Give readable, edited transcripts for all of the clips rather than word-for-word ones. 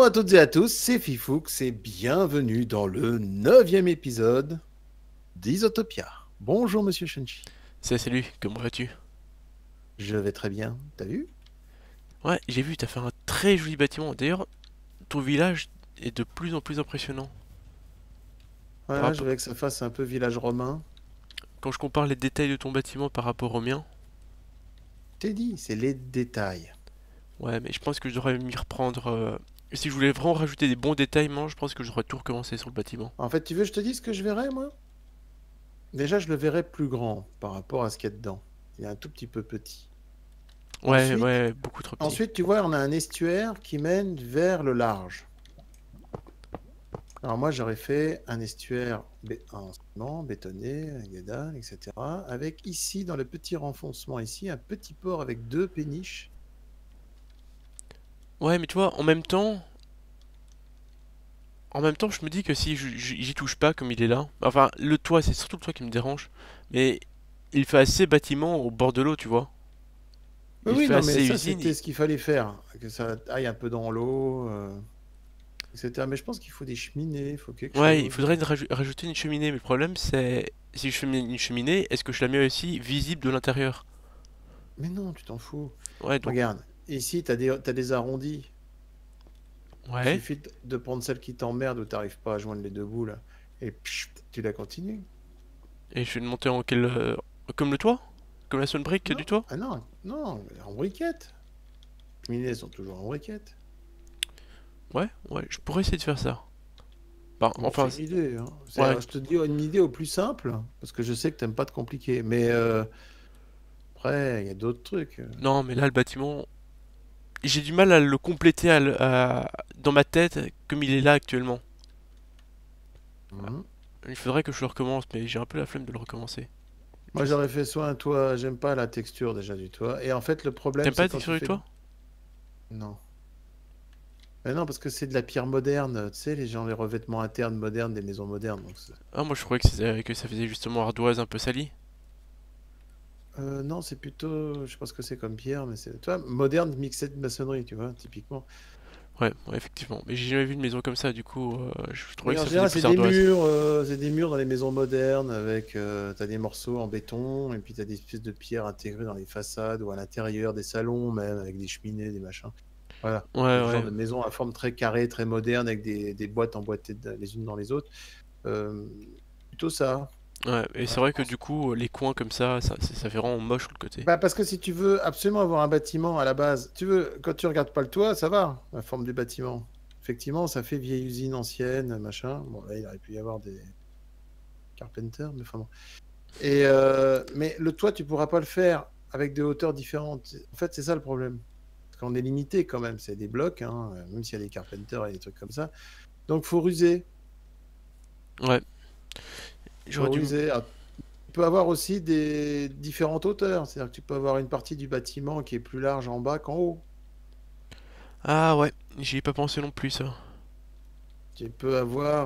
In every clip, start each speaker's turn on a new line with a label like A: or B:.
A: Bonjour à toutes et à tous, c'est Fifoux et bienvenue dans le 9e épisode d'Isotopia. Bonjour Monsieur Shunchi.
B: Salut, comment vas-tu?
A: Je vais très bien, t'as vu?
B: Ouais, j'ai vu, t'as fait un très joli bâtiment. D'ailleurs, ton village est de plus en plus impressionnant. Par
A: Voilà, je
B: rapport...
A: voulais que ça fasse un peu village romain.
B: Quand je compare les détails de ton bâtiment par rapport au mien,
A: T'es dit, c'est les détails.
B: ouais, mais je pense que je devrais m'y reprendre. Si je voulais vraiment rajouter des bons détails, moi, je pense que je devrais tout recommencer sur le bâtiment.
A: En fait, tu veux que je te dise ce que je verrais moi? Déjà, je le verrais plus grand par rapport à ce qu'il y a dedans. Il est un tout petit peu petit.
B: Ouais,
A: Ensuite,
B: ouais, beaucoup trop petit.
A: ensuite, tu vois, on a un estuaire qui mène vers le large. Alors moi, j'aurais fait un estuaire en ciment, bétonné, avec des dalles, etc. Avec ici, dans le petit renfoncement ici, un petit port avec deux péniches.
B: Ouais, mais tu vois, en même temps, je me dis que si j'y touche pas comme il est là, enfin, le toit, c'est surtout le toit qui me dérange, mais il fait assez bâtiment au bord de l'eau, tu vois.
A: Oui,
B: Il
A: oui,
B: fait
A: non, mais
B: assez
A: ça,
B: usine.
A: c'était ce qu'il fallait faire, que ça aille un peu dans l'eau, etc. Mais je pense qu'il faut des cheminées, il faut quelque
B: Ouais, il
A: chose.
B: faudrait rajouter une cheminée, mais le problème c'est si je fais une cheminée, est-ce que je la mets aussi visible de l'intérieur?
A: Mais non, tu t'en fous.
B: Ouais, donc
A: Regarde, ici, t'as des arrondis. Il
B: ouais.
A: suffit de prendre celle qui t'emmerde où t'arrives pas à joindre les deux bouts, là. Et pchit, tu la continues.
B: Et je vais le monter en quel comme le toit? Comme la seule brique du
A: Non,
B: toit?
A: ah non, non, en briquette. Les cheminées sont toujours en briquette.
B: Ouais, ouais, je pourrais essayer de faire ça. Bah,
A: Bon,
B: enfin,
A: c'est une idée, hein.
B: ouais.
A: Je te dis une idée au plus simple, parce que je sais que t'aimes pas te compliquer. Mais après, il y a d'autres trucs.
B: Non, mais là le bâtiment, j'ai du mal à le compléter dans ma tête comme il est là actuellement.
A: Mhm.
B: Il faudrait que je le recommence, mais j'ai un peu la flemme de le recommencer.
A: Moi, j'aurais fait soit un toit, j'aime pas la texture déjà du toit. Et en fait, le problème,
B: T'aimes pas
A: c'est
B: la
A: quand
B: texture
A: tu
B: du
A: fais.
B: toit?
A: Non. Mais non, parce que c'est de la pierre moderne, tu sais, les gens, les revêtements internes modernes des maisons modernes. Donc
B: Ah, moi je croyais que ça faisait justement ardoise un peu salie.
A: non, c'est plutôt, je sais pas ce que c'est comme pierre, mais c'est, toi, moderne mixé de maçonnerie, tu vois, typiquement.
B: Ouais, ouais, effectivement. Mais j'ai jamais vu une maison comme ça, du coup, je trouvais
A: Oui,
B: que
A: en
B: ça faisait
A: général,
B: plus ardoise.
A: c'est des murs dans les maisons modernes avec, t'as des morceaux en béton et puis t'as des espèces de pierres intégrées dans les façades ou à l'intérieur des salons même avec des cheminées, des machins. Voilà,
B: Ouais,
A: le genre
B: ouais,
A: de maison à forme très carrée, très moderne avec des boîtes emboîtées les unes dans les autres. Euh, Plutôt ça.
B: ouais. Et c'est
A: Voilà.
B: vrai que du coup, les coins comme ça fait vraiment moche sur le côté.
A: Bah, parce que si tu veux absolument avoir un bâtiment à la base, tu veux, quand tu regardes pas le toit, ça va, la forme du bâtiment. Effectivement, ça fait vieille usine ancienne, machin. Bon, là, il aurait pu y avoir des carpenters, mais enfin bon. Mais le toit, tu pourras pas le faire avec des hauteurs différentes. En fait, c'est ça le problème. Parce qu'on est limité quand même. C'est des blocs, hein, même s'il y a des carpenters et des trucs comme ça. Donc, faut ruser.
B: Ouais, j'aurais
A: Faut
B: dû.
A: ruser. Alors, tu peux avoir aussi des différentes hauteurs. C'est-à-dire que tu peux avoir une partie du bâtiment qui est plus large en bas qu'en haut.
B: Ah ouais, j'y ai pas pensé non plus, ça.
A: Tu peux avoir,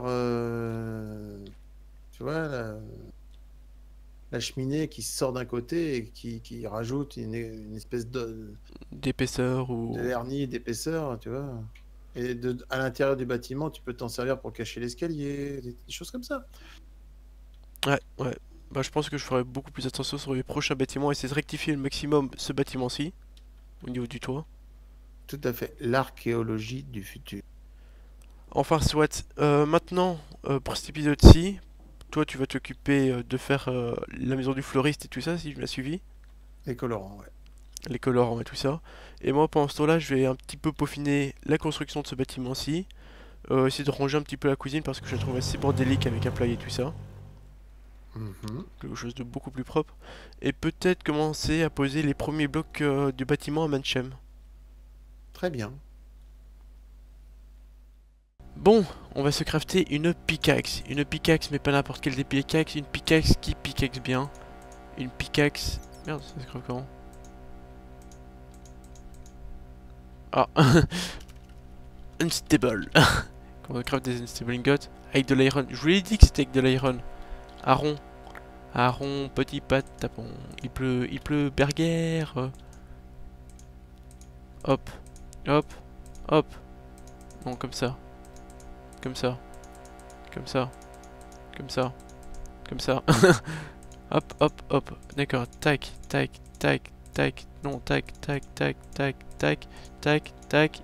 A: tu vois, la cheminée qui sort d'un côté et qui rajoute une espèce
B: D'épaisseur
A: de
B: ou.
A: vernis d'épaisseur, tu vois. Et à l'intérieur du bâtiment, tu peux t'en servir pour cacher l'escalier, des choses comme ça.
B: Ouais, ouais. Bah, je pense que je ferai beaucoup plus attention sur les prochains bâtiments, essayer de rectifier le maximum ce bâtiment-ci, au niveau du toit.
A: Tout à fait. L'archéologie du futur.
B: Enfin, soit. Maintenant, pour cet épisode-ci, toi, tu vas t'occuper de faire la maison du fleuriste et tout ça, si je m'as suivi.
A: Les colorants, ouais.
B: Les colorants et tout ça. Et moi, pendant ce temps-là, je vais un petit peu peaufiner la construction de ce bâtiment-ci. Essayer de ranger un petit peu la cuisine parce que je la trouve assez bordélique avec un plat et tout ça.
A: Mhm.
B: Quelque chose de beaucoup plus propre. Et peut-être commencer à poser les premiers blocs du bâtiment à Manchem.
A: Très bien.
B: Bon, on va se crafter une pickaxe. Une pickaxe, mais pas n'importe quelle des pickaxes. Une pickaxe qui pickaxe bien. Une pickaxe. Merde, ça se crève comment? Ah, unstable. On craft des unstable ingots avec de l'iron. Je vous l'ai dit que c'était avec de l'iron. Aron. Aron, petit patapon. Il pleut, Berger. Hop, hop, hop. Non, comme ça. Comme ça. Comme ça. Comme ça. Comme ça. Hop, hop, hop. D'accord. Tac, tac, tac, tac. Non, tac, tac, tac, tac, tac, tac, tac.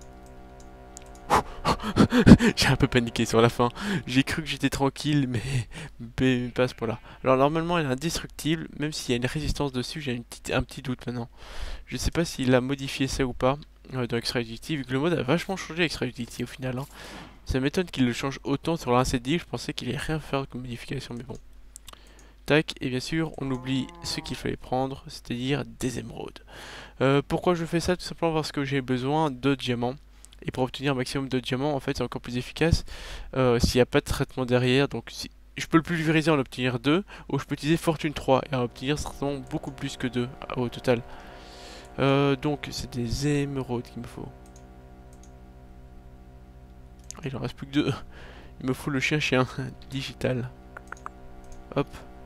B: J'ai un peu paniqué sur la fin. J'ai cru que j'étais tranquille, mais pas à ce point-là. Alors normalement, elle est indestructible, même s'il y a une résistance dessus, j'ai un petit doute maintenant. Je sais pas s'il a modifié ça ou pas dans Extra Utility, vu que le mode a vachement changé Extra Utility au final. Hein. Ça m'étonne qu'il le change autant sur l'Incendie, je pensais qu'il allait rien faire comme modification, mais bon. Tac, et bien sûr, on oublie ce qu'il fallait prendre, c'est-à-dire des émeraudes. Pourquoi je fais ça? Tout simplement parce que j'ai besoin de diamants. Et pour obtenir un maximum de diamants, en fait, c'est encore plus efficace s'il n'y a pas de traitement derrière. Donc, si je peux le pulvériser en obtenir 2, ou je peux utiliser Fortune 3 et en obtenir certainement beaucoup plus que 2 au total. Donc, c'est des émeraudes qu'il me faut. Il en reste plus que 2. Il me faut le chien digital. Hop.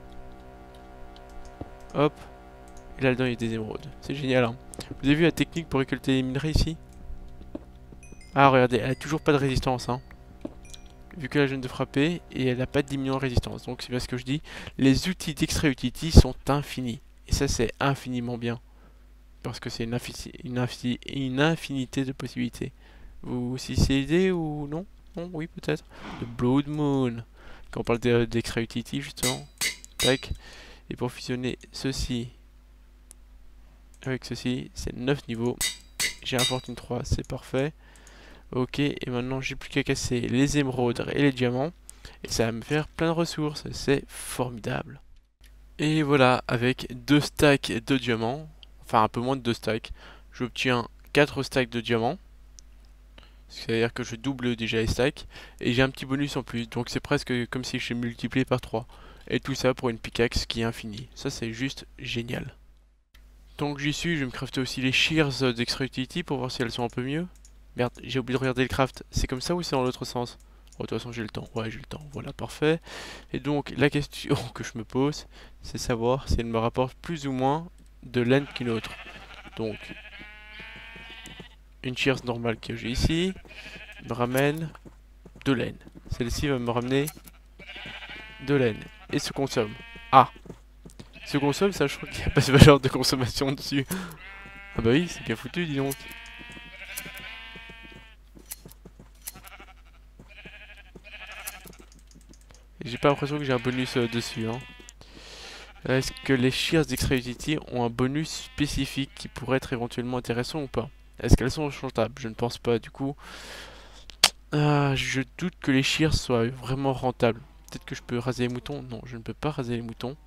B: Hop. Et là-dedans, il y a des émeraudes. C'est génial, hein. Vous avez vu la technique pour récolter les minerais ici? Ah, regardez, elle a toujours pas de résistance, hein. Vu qu'elle a jeune de frapper, et elle n'a pas de diminuant en résistance. Donc c'est bien ce que je dis. Les outils d'Extra Utility sont infinis. Et ça, c'est infiniment bien. Parce que c'est une infinité de possibilités. Vous saisissez l'idée ou non? Non, oui, peut-être. De Blood Moon. Quand on parle d'Extra Utility, justement. Tac. Et pour fusionner ceci avec ceci, c'est 9 niveaux. J'ai un Fortune 3, c'est parfait. Ok, et maintenant j'ai plus qu'à casser les émeraudes et les diamants. Et ça va me faire plein de ressources, c'est formidable. Et voilà, avec 2 stacks de diamants, enfin un peu moins de 2 stacks, j'obtiens 4 stacks de diamants. C'est-à-dire que je double déjà les stacks. Et j'ai un petit bonus en plus, donc c'est presque comme si je multiplié par 3. Et tout ça pour une pickaxe qui est infinie. Ça c'est juste génial. Tant que j'y suis, je vais me crafter aussi les shears d'Extra Utility pour voir si elles sont un peu mieux. Merde, j'ai oublié de regarder le craft. C'est comme ça ou c'est dans l'autre sens? Oh, de toute façon, j'ai le temps. Ouais, j'ai le temps. Voilà, parfait. Et donc, la question que je me pose, c'est savoir si elle me rapporte plus ou moins de laine qu'une autre. Donc, une shears normale que j'ai ici me ramène de laine. Celle-ci va me ramener de laine. Et se consomme. Ah! Se consomme, ça, je crois qu'il n'y a pas de valeur de consommation dessus. Ah bah oui, c'est bien foutu, dis donc. J'ai pas l'impression que j'ai un bonus dessus. Hein. Est-ce que les shears d'Extra Utility ont un bonus spécifique qui pourrait être éventuellement intéressant ou pas? Est-ce qu'elles sont changeables? Je ne pense pas. Du coup, je doute que les shears soient vraiment rentables. Peut-être que je peux raser les moutons? Non, je ne peux pas raser les moutons.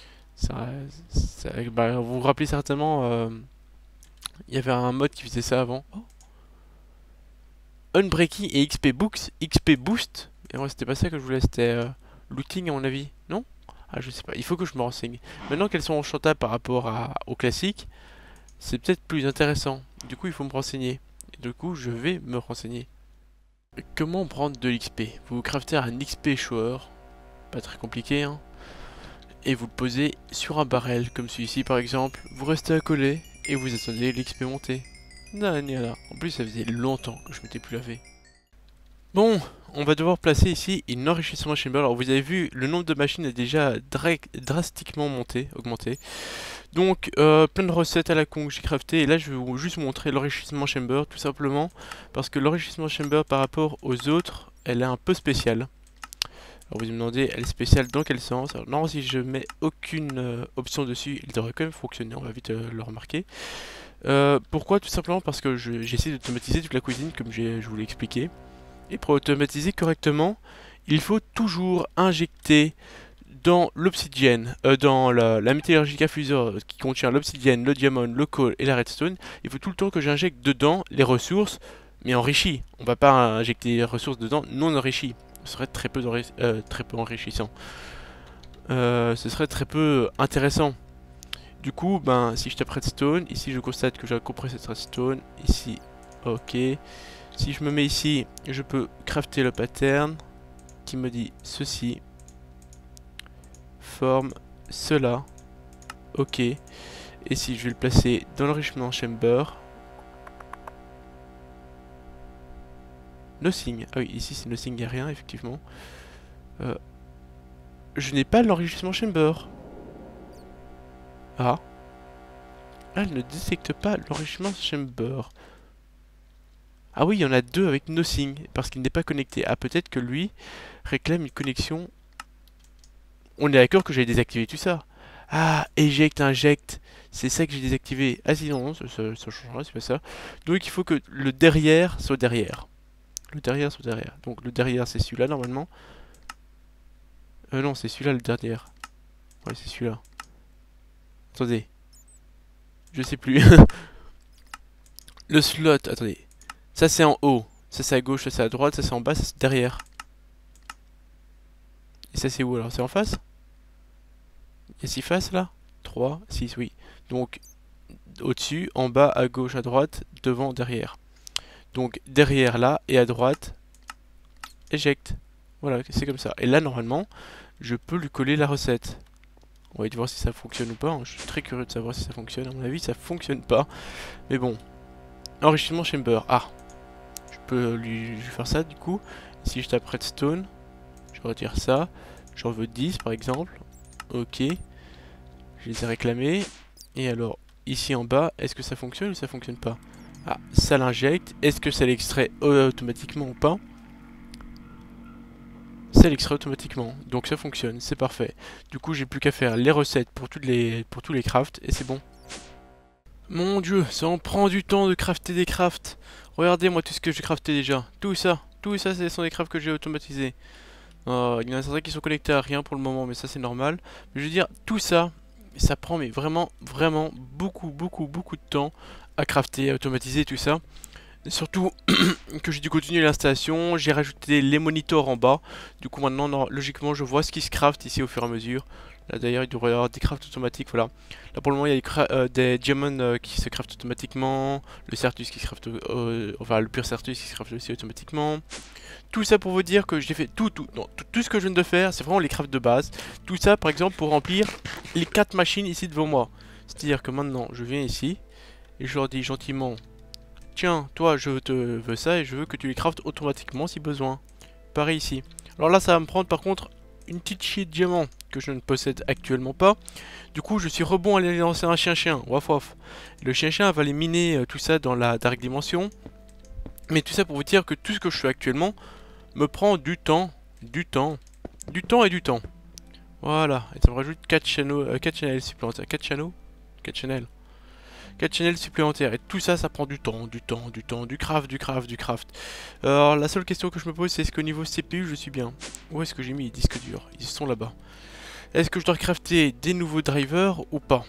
B: Bah, vous vous rappelez certainement, il y avait un mode qui faisait ça avant. Oh. Unbreaking et XP Boost. Et moi, c'était pas ça que je voulais, c'était looting à mon avis, non? Ah, je sais pas, il faut que je me renseigne. Maintenant qu'elles sont enchantables par rapport au classique, c'est peut-être plus intéressant. Du coup, il faut me renseigner. Et du coup, je vais me renseigner. Comment prendre de l'XP? Vous craftez un XP shower, pas très compliqué, hein. Et vous le posez sur un barrel, comme celui-ci par exemple. Vous restez accolé et vous attendez l'XP monter. Là. En plus, ça faisait longtemps que je m'étais plus lavé. Bon, on va devoir placer ici une enrichissement chamber. Alors vous avez vu, le nombre de machines a déjà drastiquement augmenté. Donc plein de recettes à la con que j'ai crafté. Et là je vais juste vous montrer l'enrichissement chamber tout simplement. Parce que l'enrichissement chamber par rapport aux autres, elle est un peu spéciale. Alors vous me demandez, elle est spéciale dans quel sens? Alors non, si je mets aucune option dessus, il devrait quand même fonctionner, on va vite le remarquer. Pourquoi? Tout simplement parce que j'essaie d'automatiser toute la cuisine comme je vous l'ai expliqué. Et pour automatiser correctement, il faut toujours injecter dans l'obsidienne, dans la métallurgica fusor qui contient l'obsidienne, le diamant, le coal et la redstone, il faut tout le temps que j'injecte dedans les ressources, mais enrichies. On va pas injecter les ressources dedans non enrichies. Ce serait très peu enrichissant. Ce serait très peu intéressant. Du coup, ben, si je tape redstone, ici je constate que j'ai un compressé de redstone, ici, ok. Si je me mets ici, je peux crafter le pattern qui me dit ceci forme cela, ok. Et si je vais le placer dans l'enrichissement chamber, Nothing. Ah oui, ici c'est nothing, il n'y a rien, effectivement. Je n'ai pas l'enrichissement chamber. Ah. Ah, elle ne détecte pas l'enrichissement chamber. Ah oui, il y en a deux avec nothing, parce qu'il n'est pas connecté. Ah, peut-être que lui réclame une connexion. On est d'accord que j'ai désactivé tout ça. Ah, eject, inject. C'est ça que j'ai désactivé. Ah si, non, ça changera, c'est pas ça. Donc il faut que le derrière soit derrière. Le derrière soit derrière. Donc le derrière, c'est celui-là, normalement. Non, c'est celui-là, le derrière. Ouais, c'est celui-là. Attendez. Je sais plus. Le slot, attendez. Ça, c'est en haut. Ça, c'est à gauche, ça, c'est à droite. Ça, c'est en bas, ça, c'est derrière. Et ça, c'est où, alors? C'est en face? Il y a 6 faces, là? 3, 6, oui. Donc, au-dessus, en bas, à gauche, à droite, devant, derrière. Donc, derrière, là, et à droite, éjecte. Voilà, c'est comme ça. Et là, normalement, je peux lui coller la recette. On va voir si ça fonctionne ou pas. Je suis très curieux de savoir si ça fonctionne. À mon avis, ça fonctionne pas. Mais bon. Enrichissement chamber. Ah. Je peux lui faire ça, du coup. Si je tape redstone, je retire ça. J'en veux 10, par exemple. Ok. Je les ai réclamés. Et alors, ici en bas, est-ce que ça fonctionne ou ça fonctionne pas? Ah, ça l'injecte. Est-ce que ça l'extrait automatiquement ou pas? Ça l'extrait automatiquement. Donc ça fonctionne, c'est parfait. Du coup, j'ai plus qu'à faire les recettes pour tous les crafts et c'est bon. Mon dieu, ça en prend du temps de crafter des crafts. Regardez-moi tout ce que j'ai crafté déjà. Tout ça, ce sont des crafts que j'ai automatisés. Il y en a certains qui sont connectés à rien pour le moment, mais ça c'est normal. Mais je veux dire, tout ça, ça prend mais vraiment beaucoup de temps à crafter, à automatiser tout ça. Surtout que j'ai dû continuer l'installation, j'ai rajouté les monitors en bas. Du coup maintenant, logiquement, je vois ce qui se craft ici au fur et à mesure. Là d'ailleurs, il devrait y avoir des crafts automatiques, voilà. Là pour le moment, il y a des diamonds qui se craftent automatiquement. Le Certus qui se crafte, enfin le pur Certus qui se crafte aussi automatiquement. Tout ça pour vous dire que j'ai fait tout ce que je viens de faire, c'est vraiment les crafts de base. Tout ça par exemple pour remplir les 4 machines ici devant moi. C'est-à-dire que maintenant, je viens ici et je leur dis gentiment: tiens, toi, je te veux ça et je veux que tu les craftes automatiquement si besoin. Pareil ici. Alors là, ça va me prendre par contre une petite chier de diamant que je ne possède actuellement pas. Du coup, je suis rebond à aller lancer un chien-chien. Waf waf. Le chien-chien va aller miner tout ça dans la Dark Dimension. Mais tout ça pour vous dire que tout ce que je fais actuellement me prend du temps. Du temps et du temps. Voilà. Et ça me rajoute 4 channels supplémentaires. 4 channels 4 channels. 4 channels supplémentaires. Et tout ça, ça prend du temps, du craft. Alors, la seule question que je me pose, c'est est-ce qu'au niveau CPU, je suis bien? Où est-ce que j'ai mis les disques durs? Ils sont là-bas. Est-ce que je dois crafter des nouveaux drivers ou pas?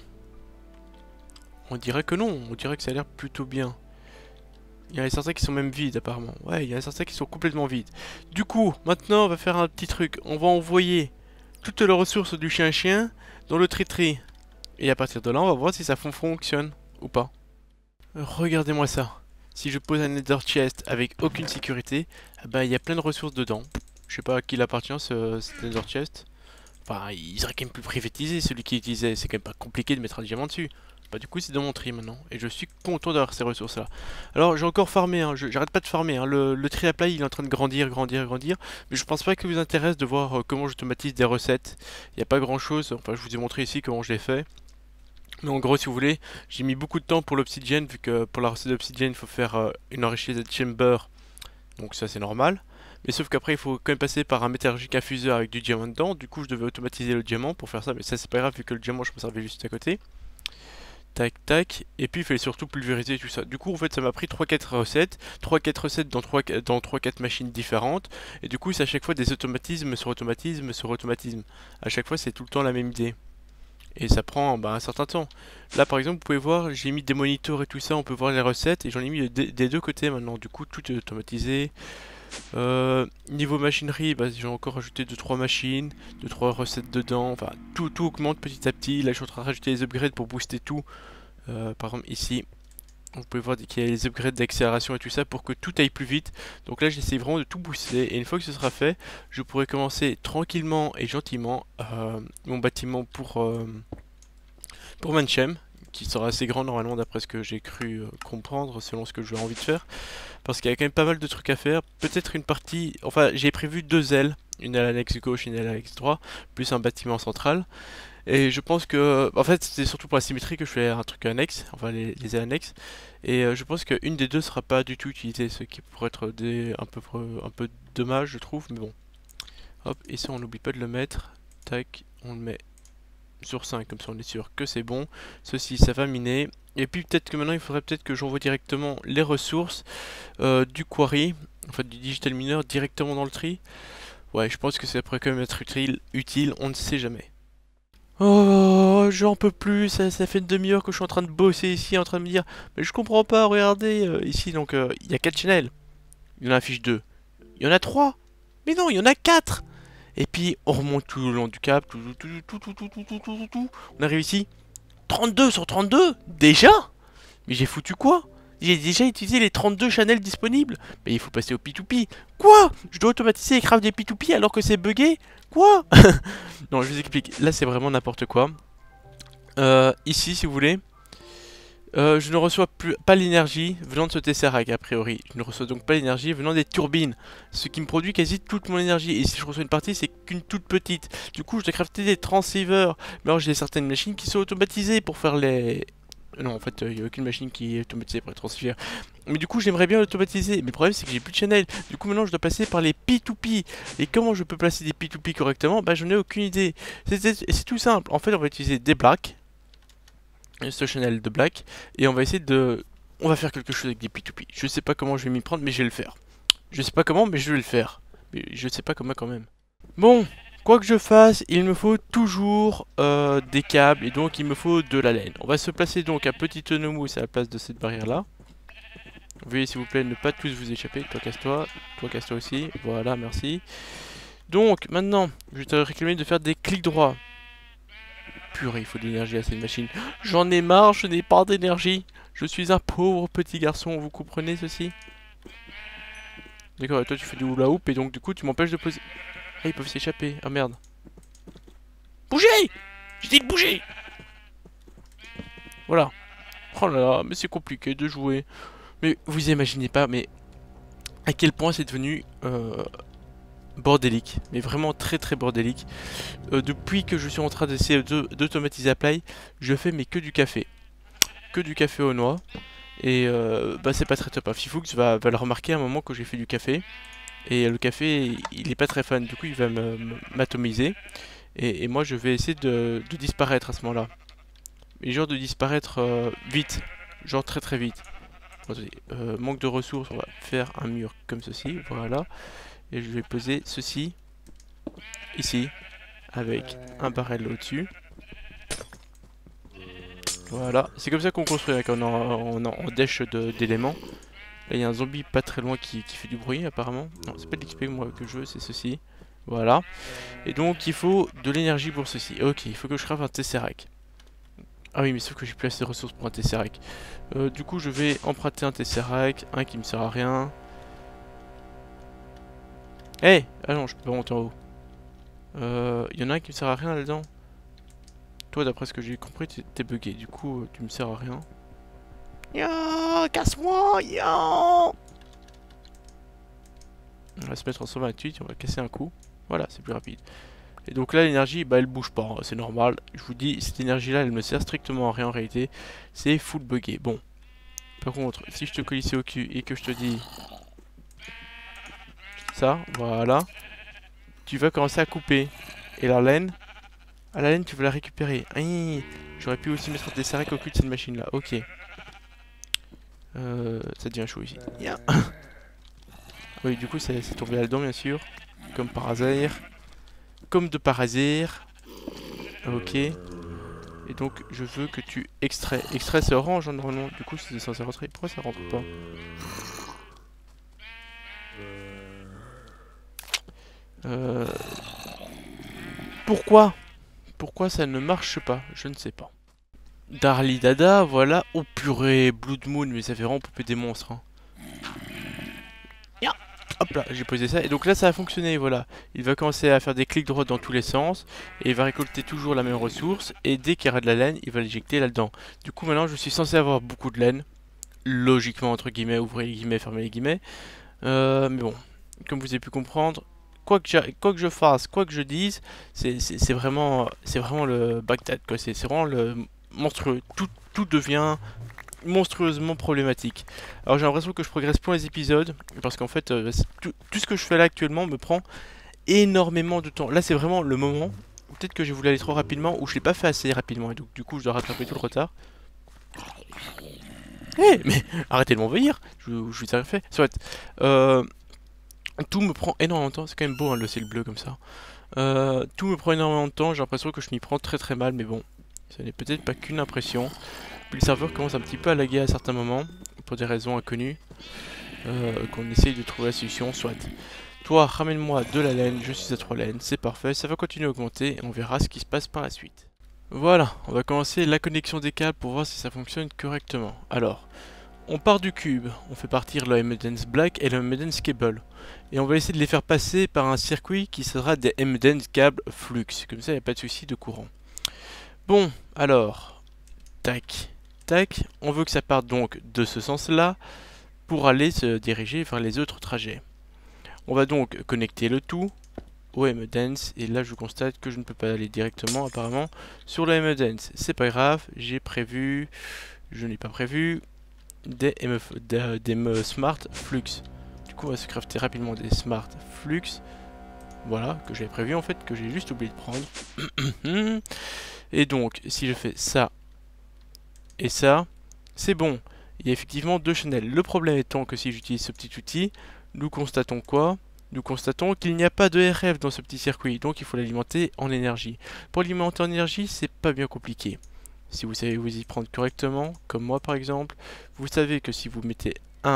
B: On dirait que non. On dirait que ça a l'air plutôt bien. Il y en a certains qui sont même vides, apparemment. Ouais, il y en a certains qui sont complètement vides. Du coup, maintenant, on va faire un petit truc. On va envoyer toutes les ressources du chien-chien dans le tri-tri. Et à partir de là, on va voir si ça fonctionne ou pas. Regardez-moi ça. Si je pose un Nether Chest avec aucune sécurité, bah il y a plein de ressources dedans. Je sais pas à qui il appartient ce Nether Chest. Enfin, il serait quand même plus privatisé celui qui l'utilisait. C'est quand même pas compliqué de mettre un diamant dessus. Bah du coup c'est dans mon tri maintenant. Et je suis content d'avoir ces ressources là. Alors j'ai encore farmé, hein. J'arrête pas de farmer. Hein. Le tri à play il est en train de grandir. Mais je pense pas que ça vous intéresse de voir comment j'automatise des recettes. Il n'y a pas grand chose. Enfin je vous ai montré ici comment je l'ai fait. Mais en gros, si vous voulez, j'ai mis beaucoup de temps pour l'obsidienne, vu que pour la recette d'obsidienne, il faut faire une enrichissement chamber. Donc ça, c'est normal. Mais sauf qu'après, il faut quand même passer par un métallurgique infuseur avec du diamant dedans. Du coup, je devais automatiser le diamant pour faire ça. Mais ça, c'est pas grave, vu que le diamant, je me servais juste à côté. Tac, tac. Et puis, il fallait surtout pulvériser tout ça. Du coup, en fait, ça m'a pris 3-4 recettes. 3-4 recettes dans 3-4 machines différentes. Et du coup, c'est à chaque fois des automatismes sur automatisme sur automatisme. À chaque fois, c'est tout le temps la même idée. Et ça prend un certain temps. Là par exemple vous pouvez voir j'ai mis des monitors et tout ça, on peut voir les recettes et j'en ai mis des deux côtés maintenant. Du coup tout est automatisé. Niveau machinerie, j'ai encore rajouté 2-3 machines, 2-3 recettes dedans. Enfin tout augmente petit à petit. Là je suis en train de rajouter les upgrades pour booster tout. Par exemple ici vous pouvez voir qu'il y a les upgrades d'accélération et tout ça pour que tout aille plus vite. Donc là j'essaie vraiment de tout booster et une fois que ce sera fait, je pourrai commencer tranquillement et gentiment mon bâtiment pour Manchem, qui sera assez grand normalement d'après ce que j'ai cru comprendre selon ce que j'ai envie de faire. parce qu'il y a quand même pas mal de trucs à faire. Peut-être une partie, enfin j'ai prévu 2 ailes, une aile annexe gauche, une aile annexe droite, plus un bâtiment central. Et je pense que, en fait, c'est surtout pour la symétrie que je fais un truc annexe, enfin les ailes annexes. Et je pense qu'une des deux sera pas du tout utilisée, ce qui pourrait être un peu dommage, je trouve, mais bon. Hop, et ça on n'oublie pas de le mettre. Tac, on le met sur 5, comme ça on est sûr que c'est bon. Ceci, ça va miner. Et puis peut-être que maintenant il faudrait peut-être que j'envoie directement les ressources du quarry, enfin du digital miner directement dans le tri. Ouais, je pense que ça pourrait quand même être utile, on ne sait jamais. Oh, j'en peux plus, ça fait une demi-heure que je suis en train de bosser ici, en train de me dire, mais je comprends pas, regardez, ici, donc, il y a 4 channels. Il y en affiche 2. Il y en a 3. Mais non, il y en a 4. Et puis, on remonte tout le long du cap, tout. On arrive ici, 32 sur 32. Déjà? Mais j'ai foutu quoi? J'ai déjà utilisé les 32 channels disponibles. Mais il faut passer au P2P. Quoi? Je dois automatiser et craft des P2P alors que c'est buggé? Quoi? Non, je vous explique. Là, c'est vraiment n'importe quoi. Ici, si vous voulez, je ne reçois pas l'énergie venant de ce Tesseract, a priori. Je ne reçois donc pas l'énergie venant des turbines, ce qui me produit quasi toute mon énergie. Et si je reçois une partie, c'est qu'une toute petite. Du coup, je dois crafter des transceivers. Mais alors, j'ai certaines machines qui sont automatisées pour faire les... Non, en fait, il n'y a aucune machine qui est automatisée pour les transceivers. Mais du coup, j'aimerais bien l'automatiser. Mais le problème, c'est que j'ai plus de channel. Du coup, maintenant, je dois passer par les P2P. Et comment je peux placer des P2P correctement? Bah, j'en ai aucune idée. C'est tout simple. En fait, on va utiliser des blacks. Ce channel de black. Et on va essayer de... On va faire quelque chose avec des P2P. Je sais pas comment je vais m'y prendre, mais je vais le faire. Je sais pas comment, mais je vais le faire. Mais je sais pas comment quand même. Bon, quoi que je fasse, il me faut toujours des câbles. Et donc, il me faut de la laine. On va se placer donc à Petit Enomous à la place de cette barrière-là. Veuillez s'il vous plaît ne pas tous vous échapper. Toi casse-toi aussi. Voilà, merci. Donc maintenant, je vais te réclamer de faire des clics droits. Purée, il faut de l'énergie à cette machine. J'en ai marre, je n'ai pas d'énergie. Je suis un pauvre petit garçon, vous comprenez ceci? D'accord, toi tu fais du hula hoop et donc du coup tu m'empêches de poser... Ah, ils peuvent s'échapper. Ah merde. Bougez! J'ai dit de bouger! Voilà. Oh là là, mais c'est compliqué de jouer. Mais vous imaginez pas, mais à quel point c'est devenu bordélique. Mais vraiment très très bordélique. Depuis que je suis en train d'essayer d'automatiser Apply, je fais mais que du café. Que du café aux noix. Et bah c'est pas très top. Fifux va le remarquer à un moment que j'ai fait du café. Et le café, il est pas très fan. Du coup, il va m'atomiser. Et moi, je vais essayer de disparaître à ce moment-là. Et genre de disparaître vite. Genre très très vite. Attendez, manque de ressources, on va faire un mur comme ceci, voilà. Et je vais poser ceci, ici, avec un barrel au-dessus. Voilà, c'est comme ça qu'on construit, avec en dèche d'éléments. Là, il y a un zombie pas très loin qui fait du bruit, apparemment. Non, c'est pas de l'XP moi que je veux, c'est ceci. Voilà. Et donc, il faut de l'énergie pour ceci. Ok, il faut que je crave un Tesseract. Ah oui, mais sauf que j'ai plus assez de ressources pour un Tesseract. Du coup, je vais emprunter un Tesseract, un qui me sert à rien. Eh hey. Ah non, je peux pas monter en haut. Y en a un qui me sert à rien là-dedans. Toi, d'après ce que j'ai compris, t'es bugué. Du coup, tu me sers à rien. Yo, casse-moi, yo. On va se mettre en 128, on va casser un coup. Voilà, c'est plus rapide. Et donc là, l'énergie, bah, elle bouge pas, hein, c'est normal. Je vous dis, cette énergie-là, elle me sert strictement à rien en réalité. C'est full buggé. Bon. Par contre, si je te colle ici au cul et que je te dis... Ça, voilà. Tu vas commencer à couper. Et la laine... Ah, la laine, tu veux la récupérer. J'aurais pu aussi mettre des sarèques au cul de cette machine-là. Ok. Ça devient chaud ici. Yeah. Oui, du coup, c'est tombé là-dedans, bien sûr. Comme par hasard. Comme de par hasard. Ok. Et donc, je veux que tu extrais. Extrait, c'est orange, hein, normalement. Du coup, c'est censé rentrer. Pourquoi ça rentre pas? Pourquoi? Pourquoi ça ne marche pas? Je ne sais pas. Darly Dada, voilà. Oh purée, Blood Moon, mais ça fait vraiment popper des monstres. Hein. Hop là, j'ai posé ça. Et donc là, ça a fonctionné, voilà. Il va commencer à faire des clics droits dans tous les sens. Et il va récolter toujours la même ressource. Et dès qu'il y aura de la laine, il va l'éjecter là-dedans. Du coup, maintenant, je suis censé avoir beaucoup de laine. logiquement entre guillemets, ouvrez les guillemets, fermez les guillemets. Mais bon, comme vous avez pu comprendre, quoi que je fasse, quoi que je dise, c'est vraiment le Bagdad, quoi. C'est vraiment le monstrueux. Tout devient monstrueusement problématique. Alors j'ai l'impression que je progresse pour les épisodes, parce qu'en fait, tout ce que je fais là actuellement me prend énormément de temps. Là, c'est vraiment le moment. Peut-être que j'ai voulu aller trop rapidement, ou je l'ai pas fait assez rapidement, et donc du coup, je dois rattraper tout le retard. Mais arrêtez de m'envahir, je vous ai rien fait. Soit, tout me prend énormément de temps, c'est quand même beau hein, le ciel bleu comme ça. Tout me prend énormément de temps, j'ai l'impression que je m'y prends très mal, mais bon, ce n'est peut-être pas qu'une impression. Puis le serveur commence un petit peu à laguer à certains moments, pour des raisons inconnues, qu'on essaye de trouver la solution, soit. Toi, ramène-moi de la laine, je suis à 3 laines, c'est parfait, ça va continuer à augmenter, et on verra ce qui se passe par la suite. Voilà, on va commencer la connexion des câbles pour voir si ça fonctionne correctement. Alors, on part du cube, on fait partir le M-Dance Black et le M-Dance Cable. Et on va essayer de les faire passer par un circuit qui sera des M-Dance Cable Flux. Comme ça, il n'y a pas de souci de courant. Bon, alors, tac, tac. On veut que ça parte donc de ce sens-là pour aller se diriger vers les autres trajets. On va donc connecter le tout au M-Dance. Et là, je constate que je ne peux pas aller directement, apparemment, sur le M-Dance. C'est pas grave, j'ai prévu... Je n'ai pas prévu des Smart Flux. Du coup, on va se crafter rapidement des Smart Flux. Voilà, que j'avais prévu en fait, que j'ai juste oublié de prendre. Et donc, si je fais ça et ça, c'est bon. Il y a effectivement 2 channels. Le problème étant que si j'utilise ce petit outil, nous constatons quoi? Nous constatons qu'il n'y a pas de RF dans ce petit circuit, donc il faut l'alimenter en énergie. Pour l'alimenter en énergie, c'est pas bien compliqué. Si vous savez vous y prendre correctement, comme moi par exemple, vous savez que si vous mettez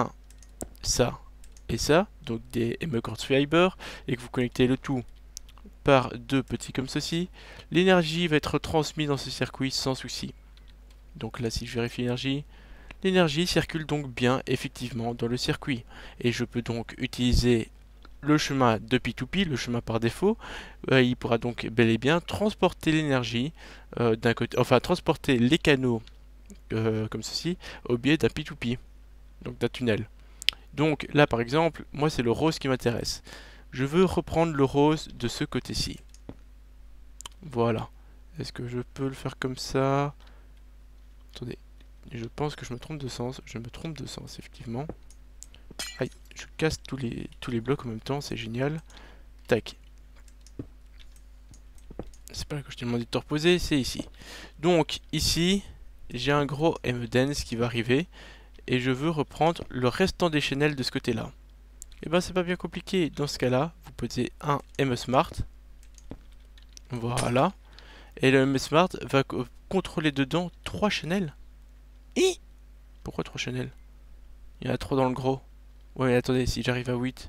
B: ça et ça, donc des M-Quartz Fiber, et que vous connectez le tout par 2 petits comme ceci, l'énergie va être transmise dans ce circuit sans souci. Donc là, si je vérifie l'énergie circule donc bien effectivement dans le circuit. Et je peux donc utiliser le chemin de P2P, le chemin par défaut. Il pourra donc bel et bien transporter l'énergie d'un côté, enfin transporter les canaux comme ceci au biais d'un P2P, donc d'un tunnel. Donc là par exemple, moi c'est le rose qui m'intéresse. Je veux reprendre le rose de ce côté-ci. Voilà. Est-ce que je peux le faire comme ça? Attendez, je pense que je me trompe de sens. Je me trompe de sens, effectivement. Aïe, je casse tous les blocs en même temps, c'est génial. Tac. C'est pas là que je t'ai demandé de te reposer, c'est ici. Donc, ici, j'ai un gros M-Dance qui va arriver. Et je veux reprendre le restant des channels de ce côté-là. Et ben, c'est pas bien compliqué. Dans ce cas-là, vous posez un M-Smart. Voilà. Et le M-Smart va contrôler dedans 3 channels. Et pourquoi 3 channels? Il y en a 3 dans le gros. Ouais, attendez, si j'arrive à 8.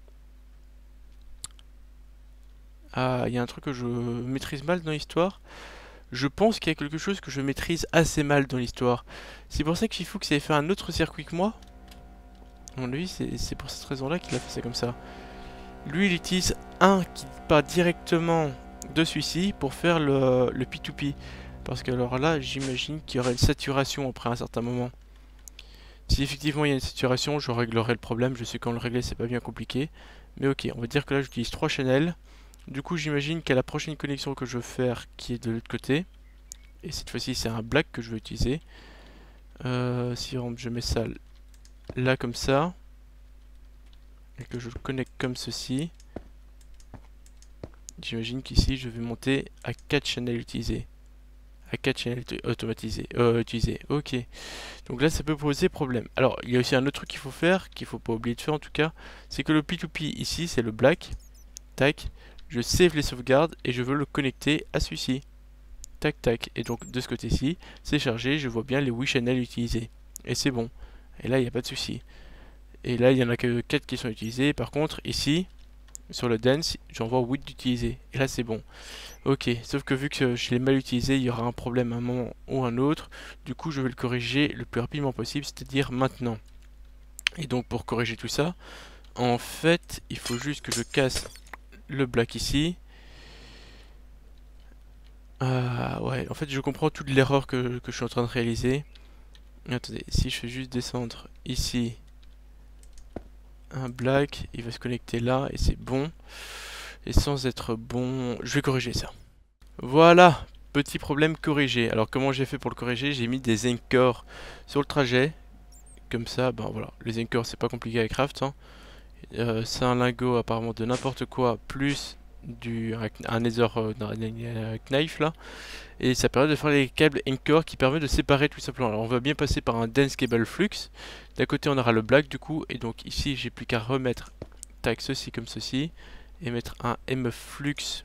B: Ah, il y a un truc que je maîtrise mal dans l'histoire. Je pense qu'il y a quelque chose que je maîtrise assez mal dans l'histoire. C'est pour ça qu'il faut que ça ait fait un autre circuit que moi. À mon avis, c'est pour cette raison-là qu'il a fait ça comme ça. Lui, il utilise un qui part directement de celui-ci pour faire le P2P. Parce que alors là, j'imagine qu'il y aurait une saturation après un certain moment. Si effectivement il y a une saturation, je réglerai le problème. Je sais quand le régler, c'est pas bien compliqué. Mais ok, on va dire que là, j'utilise 3 channels. Du coup, j'imagine qu'à la prochaine connexion que je veux faire, qui est de l'autre côté, et cette fois-ci, c'est un black que je veux utiliser. Si je mets ça là comme ça, et que je le connecte comme ceci, j'imagine qu'ici, je vais monter à 4 channels utilisés. À 4 channels utilisés. Ok. Donc là, ça peut poser problème. Alors, il y a aussi un autre truc qu'il faut faire, qu'il faut pas oublier de faire en tout cas, c'est que le P2P ici, c'est le black. Tac. Je save les sauvegardes et je veux le connecter à celui-ci. Tac, tac. Et donc, de ce côté-ci, c'est chargé. Je vois bien les 8 channels utilisés. Et c'est bon. Et là, il n'y a pas de souci. Et là, il n'y en a que 4 qui sont utilisés. Par contre, ici, sur le dance, j'en vois 8 d'utilisés. Et là, c'est bon. Ok, sauf que vu que je l'ai mal utilisé, il y aura un problème à un moment ou un autre. Du coup, je vais le corriger le plus rapidement possible, c'est-à-dire maintenant. Et donc, pour corriger tout ça, en fait, il faut juste que je casse le black ici. Ouais, en fait, je comprends toute l'erreur que je suis en train de réaliser. Attendez, si je fais juste descendre ici un black, il va se connecter là et c'est bon. Et sans être bon, je vais corriger ça. Voilà, petit problème corrigé. Alors comment j'ai fait pour le corriger? J'ai mis des anchors sur le trajet. Comme ça, ben voilà, les anchors c'est pas compliqué à craft. Hein. C'est un lingot apparemment de n'importe quoi, plus un nether knife là. Et ça permet de faire les câbles anchor qui permet de séparer tout simplement. Alors on va bien passer par un dense cable flux. D'un côté on aura le black du coup. Et donc ici j'ai plus qu'à remettre tac ceci comme ceci. Et mettre un M flux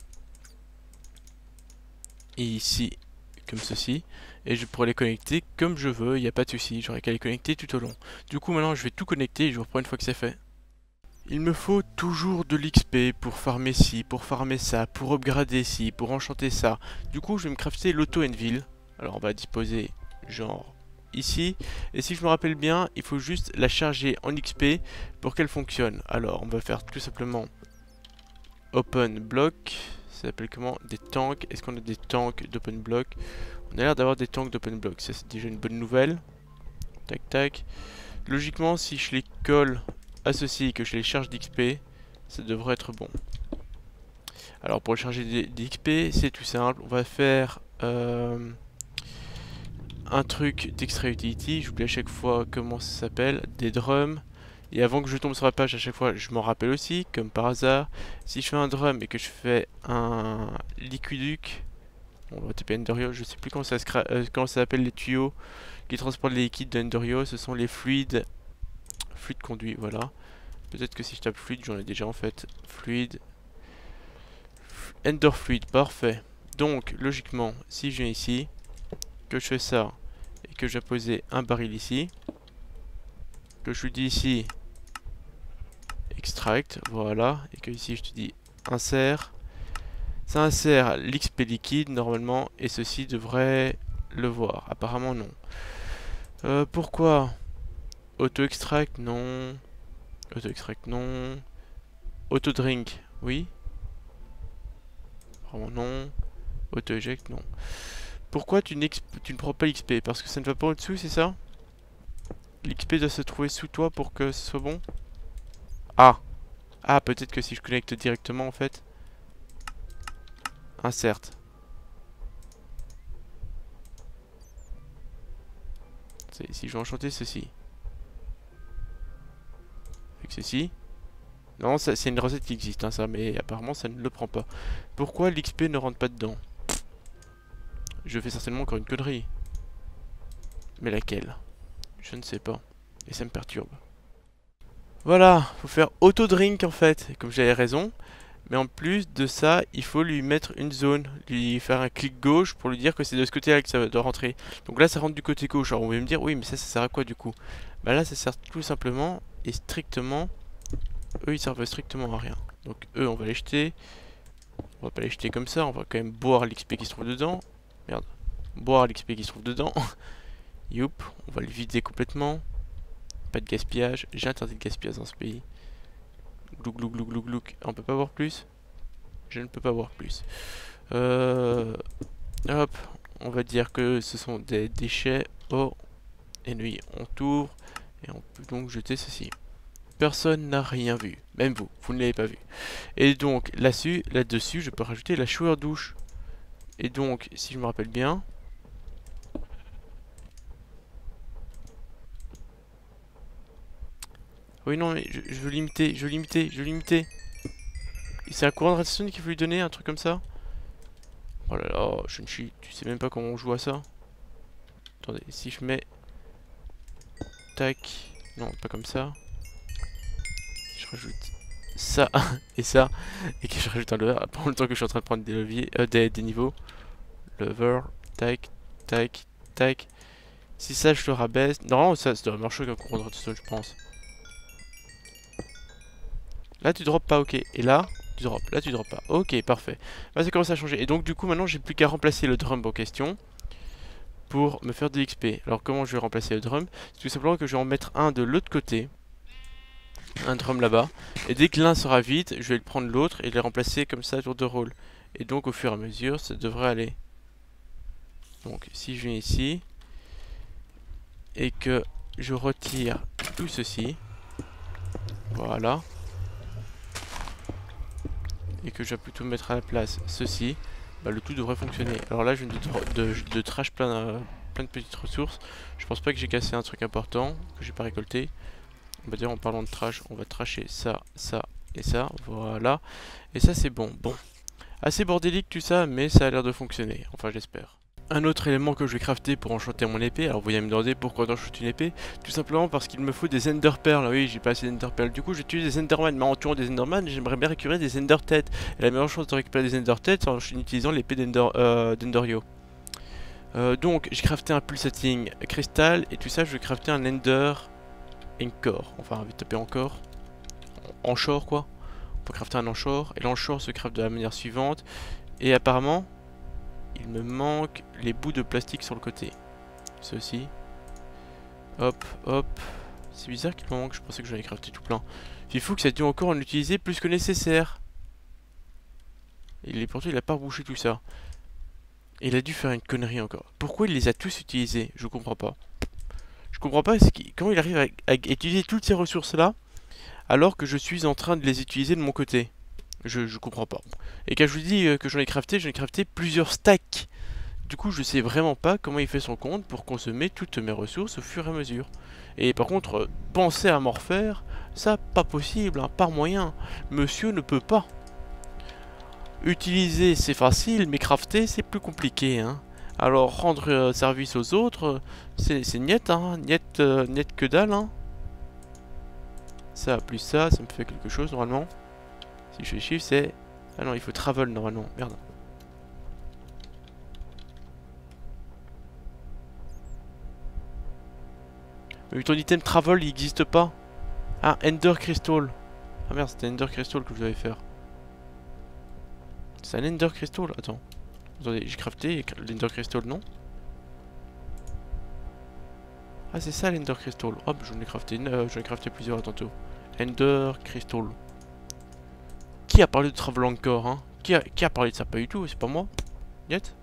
B: et ici comme ceci, et je pourrais les connecter comme je veux, il n'y a pas de souci, j'aurais qu'à les connecter tout au long. Du coup maintenant je vais tout connecter et je vous reprends une fois que c'est fait. Il me faut toujours de l'XP pour farmer ci, pour farmer ça, pour upgrader ci, pour enchanter ça. Du coup je vais me crafter l'auto-anvil. Alors on va disposer genre ici, et si je me rappelle bien, il faut juste la charger en XP pour qu'elle fonctionne. Alors on va faire tout simplement open block. Ça s'appelle comment? Des tanks. Est-ce qu'on a des tanks d'open block? On a l'air d'avoir des tanks d'open block. Ça c'est déjà une bonne nouvelle. Tac tac. Logiquement si je les colle à ceci et que je les charge d'XP, ça devrait être bon. Alors pour le charger d'XP c'est tout simple. On va faire un truc d'extra utility. J'oublie à chaque fois comment ça s'appelle. Des drums. Et avant que je tombe sur la page, à chaque fois, je m'en rappelle aussi, comme par hasard. Si je fais un drum et que je fais un liquiduc, on va taper Enderio, je sais plus comment ça s'appelle les tuyaux qui transportent les liquides d'Enderio, ce sont les fluides conduits, voilà. Peut-être que si je tape fluide, j'en ai déjà en fait. Fluide, Ender fluid, parfait. Donc, logiquement, si je viens ici, que je fais ça, et que j'ai posé un baril ici, que je lui dis ici extract, voilà, et que ici je te dis insert, ça insère l'XP liquide normalement, et ceci devrait le voir, apparemment non. Pourquoi auto extract non, auto extract non, auto drink oui, apparemment non, auto eject non. Pourquoi tu ne prends pas l'XP? Parce que ça ne va pas au-dessous, c'est ça? L'XP doit se trouver sous toi pour que ce soit bon? Ah! Ah, peut-être que si je connecte directement, en fait. Insert. Si je veux enchanter ceci. Avec ceci. Non, c'est une recette qui existe, hein, ça, mais apparemment ça ne le prend pas. Pourquoi l'XP ne rentre pas dedans? Je fais certainement encore une connerie. Mais laquelle? Je ne sais pas. Et ça me perturbe. Voilà, faut faire auto-drink en fait, comme j'avais raison. Mais en plus de ça, il faut lui mettre une zone, lui faire un clic gauche pour lui dire que c'est de ce côté-là que ça doit rentrer. Donc là, ça rentre du côté gauche. Alors on va me dire, oui, mais ça sert à quoi du coup? Bah là, ça sert tout simplement et strictement... Eux, ils servent strictement à rien. Donc eux, on va les jeter. On va pas les jeter comme ça, on va quand même boire l'XP qui se trouve dedans. Merde. Boire l'XP qui se trouve dedans. Youp, on va le vider complètement. Pas de gaspillage. J'ai interdit de gaspillage dans ce pays. Glouc glouc glouc glouc glouc. On peut pas voir plus? Je ne peux pas voir plus. Hop, on va dire que ce sont des déchets. Oh, ennui, on tourne. Et on peut donc jeter ceci. Personne n'a rien vu. Même vous, vous ne l'avez pas vu. Et donc, là-dessus, je peux rajouter la shower douche. Et donc, si je me rappelle bien... Oui, non, mais je veux limiter, je veux limiter, je veux limiter. C'est un courant de redstone qu'il faut lui donner, un truc comme ça? Oh là là, je ne suis... Tu sais même pas comment on joue à ça? Attendez, si je mets... Tac... Non, pas comme ça. Si je rajoute ça et ça, et que je rajoute un lever, pendant le temps que je suis en train de prendre des leviers, des niveaux. Lever, tac, tac, tac. Si ça, je le rabaisse... Non, ça doit marcher avec un courant de redstone, je pense. Là, tu drops pas, ok. Et là... Tu drops, là tu drops pas. Ok, parfait. Là ça commence à changer. Et donc du coup maintenant j'ai plus qu'à remplacer le drum en question pour me faire de l'XP. Alors comment je vais remplacer le drum? C'est tout simplement que je vais en mettre un de l'autre côté. Un drum là-bas. Et dès que l'un sera vide, je vais le prendre l'autre et les remplacer comme ça à tour de rôle. Et donc au fur et à mesure, ça devrait aller. Donc si je viens ici, et que je retire tout ceci. Voilà. Et que je vais plutôt mettre à la place ceci. Bah, le tout devrait fonctionner. Alors là, je viens de trash plein de petites ressources. Je pense pas que j'ai cassé un truc important que j'ai pas récolté. On va dire en parlant de trash, on va trasher ça, ça et ça. Voilà. Et ça c'est bon. Bon. Assez bordélique tout ça, mais ça a l'air de fonctionner. Enfin j'espère. Un autre élément que je vais crafter pour enchanter mon épée. Alors vous allez me demander pourquoi j'enchante une épée. Tout simplement parce qu'il me faut des Ender Pearls. Oui, j'ai pas assez d'Ender Pearls. Du coup, j'utilise des Enderman. Mais en tuant des Enderman, j'aimerais bien récupérer des Ender Têtes. Et la meilleure chance de récupérer des Ender Têtes, c'est en utilisant l'épée d'Enderio. Donc, j'ai crafté un pulsating cristal. Et tout ça, je vais crafter un Ender Encore. Enfin, on va taper encore. Anchor, quoi. On peut crafter un Anchor. Et l'Anchor se crafte de la manière suivante. Et apparemment, il me manque les bouts de plastique sur le côté. Ceci. Hop, hop. C'est bizarre qu'il me manque, je pensais que j'en ai crafté tout plein. Il faut que ça a dû encore en utiliser plus que nécessaire. Et pourtant il a pas rebouché tout ça. Il a dû faire une connerie encore. Pourquoi il les a tous utilisés? Je comprends pas. Je comprends pas comment il arrive à utiliser toutes ces ressources là alors que je suis en train de les utiliser de mon côté. Je comprends pas. Et quand je vous dis que j'en ai crafté plusieurs stacks. Du coup, je sais vraiment pas comment il fait son compte pour consommer toutes mes ressources au fur et à mesure. Et par contre, penser à m'en refaire, ça, pas possible, hein, pas moyen. Monsieur ne peut pas. Utiliser, c'est facile, mais crafter, c'est plus compliqué. Hein. Alors, rendre service aux autres, c'est niet, hein, niet que dalle. Hein. Ça, plus ça me fait quelque chose normalement. Si je fais chiffre, c'est... Ah non, il faut travel normalement, merde. Mais ton item travel il n'existe pas. Ah, Ender Crystal. Ah merde, c'était Ender Crystal que je devais faire. C'est un Ender Crystal. Attends. Attendez, j'ai crafté l'Ender Crystal, non? Ah, c'est ça l'Ender Crystal. Hop, j'en ai crafté plusieurs tantôt. Ender Crystal. Qui a parlé de travel encore, hein? Qui a parlé de ça? Pas du tout, c'est pas moi. Niet.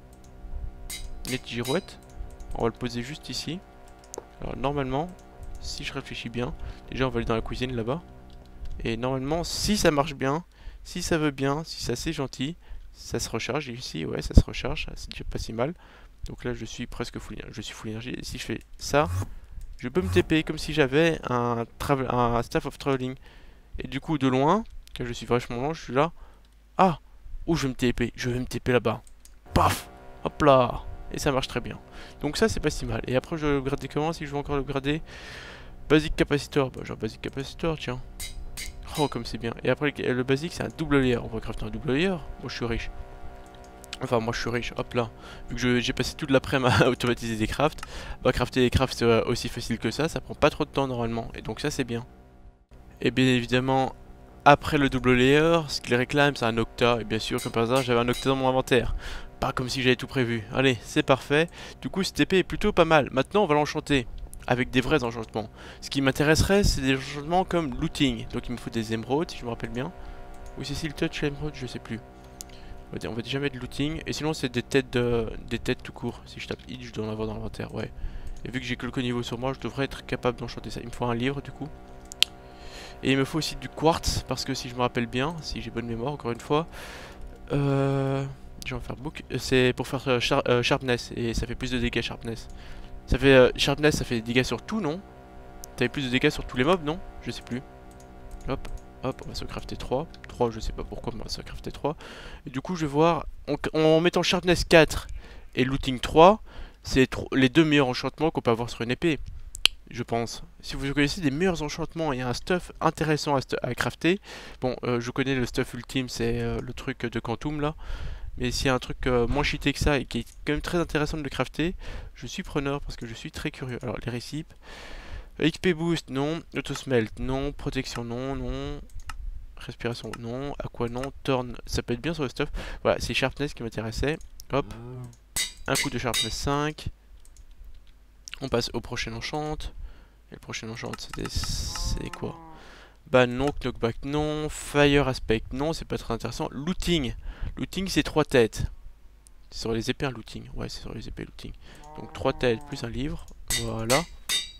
B: Niet girouette. On va le poser juste ici. Alors normalement, si je réfléchis bien, déjà on va aller dans la cuisine là-bas. Et normalement, si ça marche bien, si ça veut bien, si c'est assez gentil, ça se recharge ici, ouais ça se recharge, c'est déjà pas si mal. Donc là je suis presque full, énergie. Et si je fais ça, je peux me TP comme si j'avais un staff of traveling. Et du coup de loin, quand je suis vachement loin, je suis là. Ah, où je vais me TP? Je vais me TP là-bas. Paf, hop là. Et ça marche très bien. Donc ça c'est pas si mal. Et après je vais le grader comment si je veux encore le grader? Basic capacitor. Bah genre basic capacitor tiens. Oh comme c'est bien. Et après le basique c'est un double layer. On va crafter un double layer. Moi je suis riche. Enfin moi je suis riche. Hop là. Vu que j'ai passé toute l'après-midi à automatiser des crafts. Bah crafter des crafts c'est aussi facile que ça. Ça prend pas trop de temps normalement. Et donc ça c'est bien. Et bien évidemment après le double layer ce qu'il réclame c'est un octa. Et bien sûr comme par hasard j'avais un octa dans mon inventaire. Pas comme si j'avais tout prévu. Allez, c'est parfait. Du coup, cette épée est plutôt pas mal. Maintenant, on va l'enchanter avec des vrais enchantements. Ce qui m'intéresserait, c'est des enchantements comme looting. Donc, il me faut des émeraudes, si je me rappelle bien. Ou c'est le touch l'émeraude, je sais plus. On va déjà mettre looting. Et sinon, c'est des têtes tout court. Si je tape hit, je dois en avoir dans l'inventaire. Ouais. Et vu que j'ai quelques niveaux sur moi, je devrais être capable d'enchanter ça. Il me faut un livre, du coup. Et il me faut aussi du quartz. Parce que si je me rappelle bien, si j'ai bonne mémoire, encore une fois. Je vais en faire book. C'est pour faire sharpness et ça fait plus de dégâts sharpness. Ça fait sharpness, ça fait des dégâts sur tout, non? T'avais plus de dégâts sur tous les mobs, non? Je sais plus. Hop, hop, on va se crafter 3. 3, je sais pas pourquoi, mais on va se crafter 3. Et du coup, je vais voir en mettant sharpness 4 et looting 3, c'est les deux meilleurs enchantements qu'on peut avoir sur une épée. Je pense. Si vous connaissez des meilleurs enchantements et un stuff intéressant à crafter, bon, je connais le stuff ultime, c'est le truc de Quantum là. Mais s'il y a un truc moins cheaté que ça et qui est quand même très intéressant de le crafter, je suis preneur parce que je suis très curieux. Alors les récipes, XP boost non, auto-smelt non, protection non, non, respiration non, aqua non, turn, ça peut être bien sur le stuff. Voilà, c'est sharpness qui m'intéressait. Hop, un coup de sharpness 5. On passe au prochain enchant. Et le prochain enchant c'est quoi? Bah non, knockback non, fire aspect non, c'est pas très intéressant. Looting. Looting c'est 3 têtes. C'est sur les épées un looting. Ouais c'est sur les épées looting. Donc 3 têtes plus un livre. Voilà.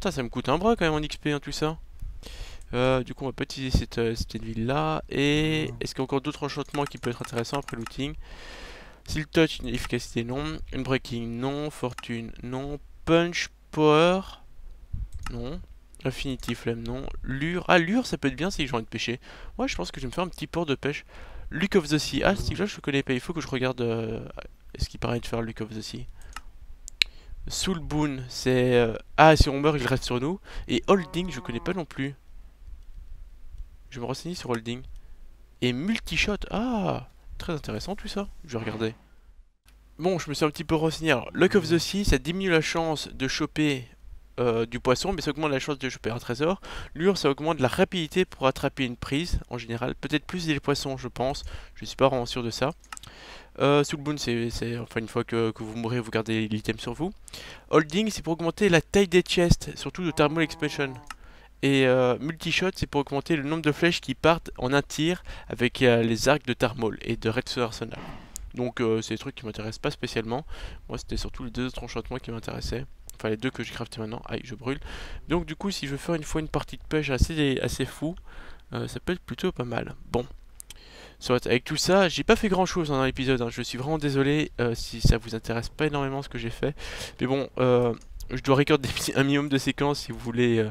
B: Putain, ça me coûte un bras quand même en XP, hein, tout ça. Du coup, on va pas utiliser cette ville là. Et est-ce qu'il y a encore d'autres enchantements qui peuvent être intéressants après looting? Seal touch, une efficacité non. Unbreaking non. Fortune non. Punch, power non. Affinity flemme non. Lure, ah lure ça peut être bien si j'ai envie de pêcher. Ouais, je pense que je vais me faire un petit port de pêche. Luck of the Sea, ah ce type là je le connais pas, il faut que je regarde ce qui paraît de faire Luck of the Sea. Soul Boon, c'est ah si on meurt il reste sur nous. Et Holding je connais pas non plus. Je vais me renseigner sur Holding. Et Multishot, ah très intéressant tout ça, je vais regarder. Bon, je me suis un petit peu renseigné. Alors, Luck of the Sea, ça diminue la chance de choper du poisson, mais ça augmente la chance de choper un trésor. Lure, ça augmente la rapidité pour attraper une prise, en général. Peut-être plus des poissons, je pense. Je suis pas vraiment sûr de ça. Soulboon, c'est enfin une fois que vous mourrez, vous gardez l'item sur vous. Holding, c'est pour augmenter la taille des chests, surtout de Thermal Expansion. Et Multishot, c'est pour augmenter le nombre de flèches qui partent en un tir avec les arcs de Thermal et de Red Sword Arsenal. Donc c'est des trucs qui m'intéressent pas spécialement. Moi c'était surtout les deux autres enchantements qui m'intéressaient. Enfin les deux que j'ai crafté maintenant. Aïe je brûle. Donc du coup si je veux faire une fois une partie de pêche assez fou, ça peut être plutôt pas mal. Bon. Soit avec tout ça, j'ai pas fait grand chose dans l'épisode. Hein. Je suis vraiment désolé si ça vous intéresse pas énormément ce que j'ai fait. Mais bon, je dois recorder un minimum de séquences si vous voulez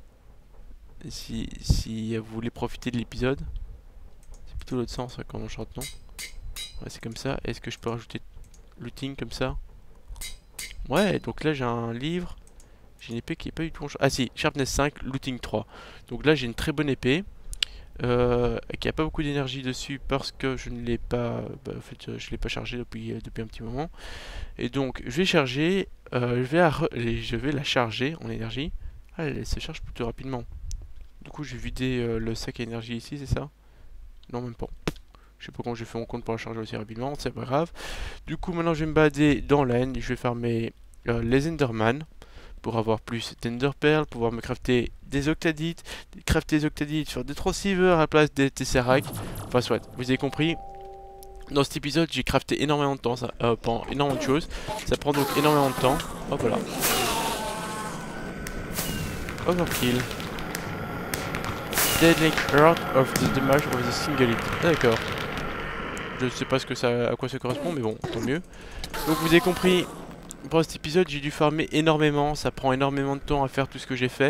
B: si vous voulez profiter de l'épisode. C'est plutôt l'autre sens hein, quand on chante non. Ouais, c'est comme ça. Est-ce que je peux rajouter looting comme ça? Ouais, donc là j'ai un livre. J'ai une épée qui est pas du tout en... Ah si, Sharpness 5, looting 3. Donc là j'ai une très bonne épée. Qui a pas beaucoup d'énergie dessus parce que je ne l'ai pas... Bah, en fait, je l'ai pas chargé depuis un petit moment. Et donc je vais charger. Je vais la charger en énergie. Ah, elle se charge plutôt rapidement. Du coup je vais vider le sac à énergie ici, c'est ça? Non, même pas. Je sais pas comment j'ai fait mon compte pour la charger aussi rapidement, c'est pas grave. Du coup, maintenant je vais me balader dans l'end. Je vais farmer les Enderman pour avoir plus d'Ender Pearl, pouvoir me crafter des octadites, crafter des octadites sur des transceivers à la place des Tesseract. Enfin, soit, vous avez compris. Dans cet épisode, j'ai crafté énormément de temps, énormément de choses. Ça prend donc énormément de temps. Hop voilà. Overkill. Deadly Heart of the Damage of the Single Hit. D'accord. Je sais pas à quoi ça correspond, mais bon, tant mieux. Donc vous avez compris, pour cet épisode, j'ai dû farmer énormément. Ça prend énormément de temps à faire tout ce que j'ai fait.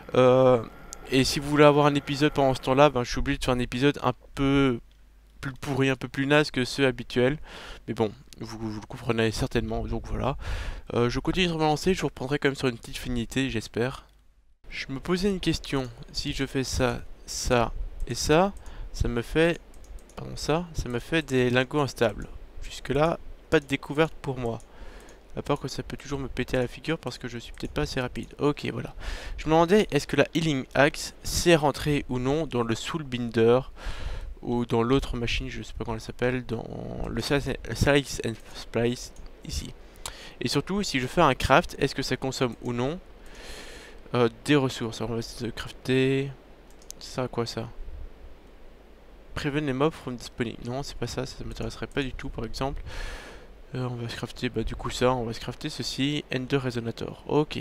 B: Et si vous voulez avoir un épisode pendant ce temps-là, ben, je suis obligé de faire un épisode un peu plus pourri, un peu plus naze que ceux habituels. Mais bon, vous le comprenez certainement, donc voilà. Je continue de me lancer, je vous reprendrai quand même sur une petite finalité, j'espère. Je me posais une question. Si je fais ça, ça et ça, ça me fait... Pardon, ça me fait des lingots instables. Jusque là, pas de découverte pour moi. À part que ça peut toujours me péter à la figure parce que je suis peut-être pas assez rapide. Ok, voilà. Je me demandais, est-ce que la Healing Axe sait rentrer ou non dans le Soul Binder ou dans l'autre machine, je sais pas comment elle s'appelle, dans le Slice and Splice ici. Et surtout, si je fais un craft, est-ce que ça consomme ou non des ressources. Alors on va essayer de crafter... Ça sert à quoi ça? Prevent les mobs from spawning. Non, c'est pas ça, ça m'intéresserait pas du tout par exemple. On va se crafter, bah du coup ça, on va se crafter ceci, Ender Resonator. Ok.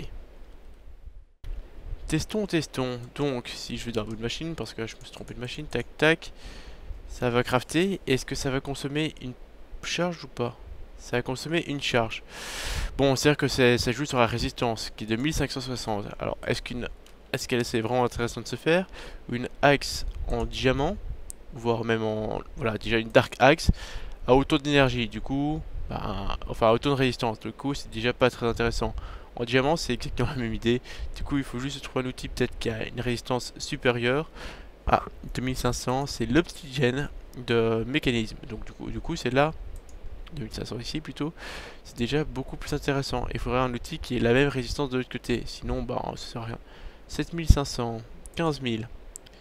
B: Testons. Donc, si je vais dans la bonne machine, parce que là je me suis trompé de machine, tac tac. Ça va crafter. Est-ce que ça va consommer une charge ou pas? Ça va consommer une charge. Bon, c'est-à-dire que ça joue sur la résistance, qui est de 1560. Alors, est-ce qu'elle c'est vraiment intéressant de se faire? Une axe en diamant, voire même en... Voilà, déjà une dark axe, à autant d'énergie, du coup... enfin, à autant de résistance, du coup, c'est déjà pas très intéressant. En diamant, c'est exactement la même idée. Du coup, il faut juste trouver un outil peut-être qui a une résistance supérieure. Ah, 2500, c'est l'obsidienne de mécanisme. Donc, du coup c'est là... 2500 ici plutôt, c'est déjà beaucoup plus intéressant. Il faudrait un outil qui ait la même résistance de l'autre côté, sinon bah ça sert à rien. 7500, 15000.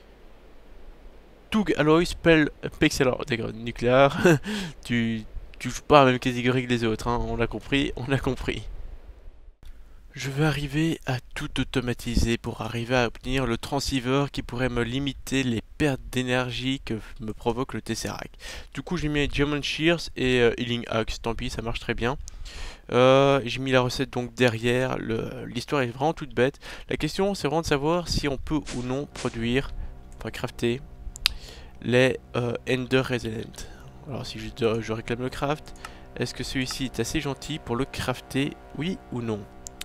B: Tug Alloy Spell Pixel nucléaire. tu joues pas à la même catégorie que les autres, hein. On l'a compris, on a compris. Je veux arriver à tout automatiser pour arriver à obtenir le transceiver qui pourrait me limiter les pertes d'énergie que me provoque le Tesseract. Du coup j'ai mis Diamond Shears et Healing Axe, tant pis ça marche très bien. J'ai mis la recette donc derrière, l'histoire est vraiment toute bête. La question c'est vraiment de savoir si on peut ou non produire, enfin crafter, les Ender Resonant. Alors si je réclame le craft, est-ce que celui-ci est assez gentil pour le crafter, oui ou non?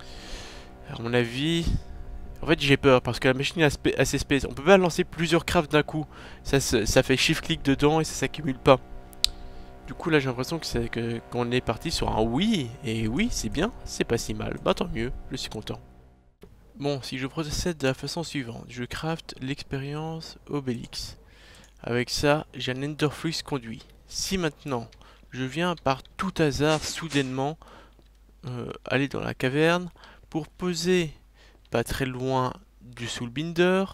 B: À mon avis, en fait j'ai peur parce que la machine est assez space. On peut pas lancer plusieurs crafts d'un coup. Ça fait shift-click dedans et ça s'accumule pas. Du coup là j'ai l'impression qu'on est parti sur un oui. Et oui c'est bien, c'est pas si mal. Bah tant mieux, je suis content. Bon, si je procède de la façon suivante, je craft l'expérience Obélix. Avec ça, j'ai un Enderflux conduit. Si maintenant je viens par tout hasard soudainement aller dans la caverne pour poser pas très loin du Soulbinder,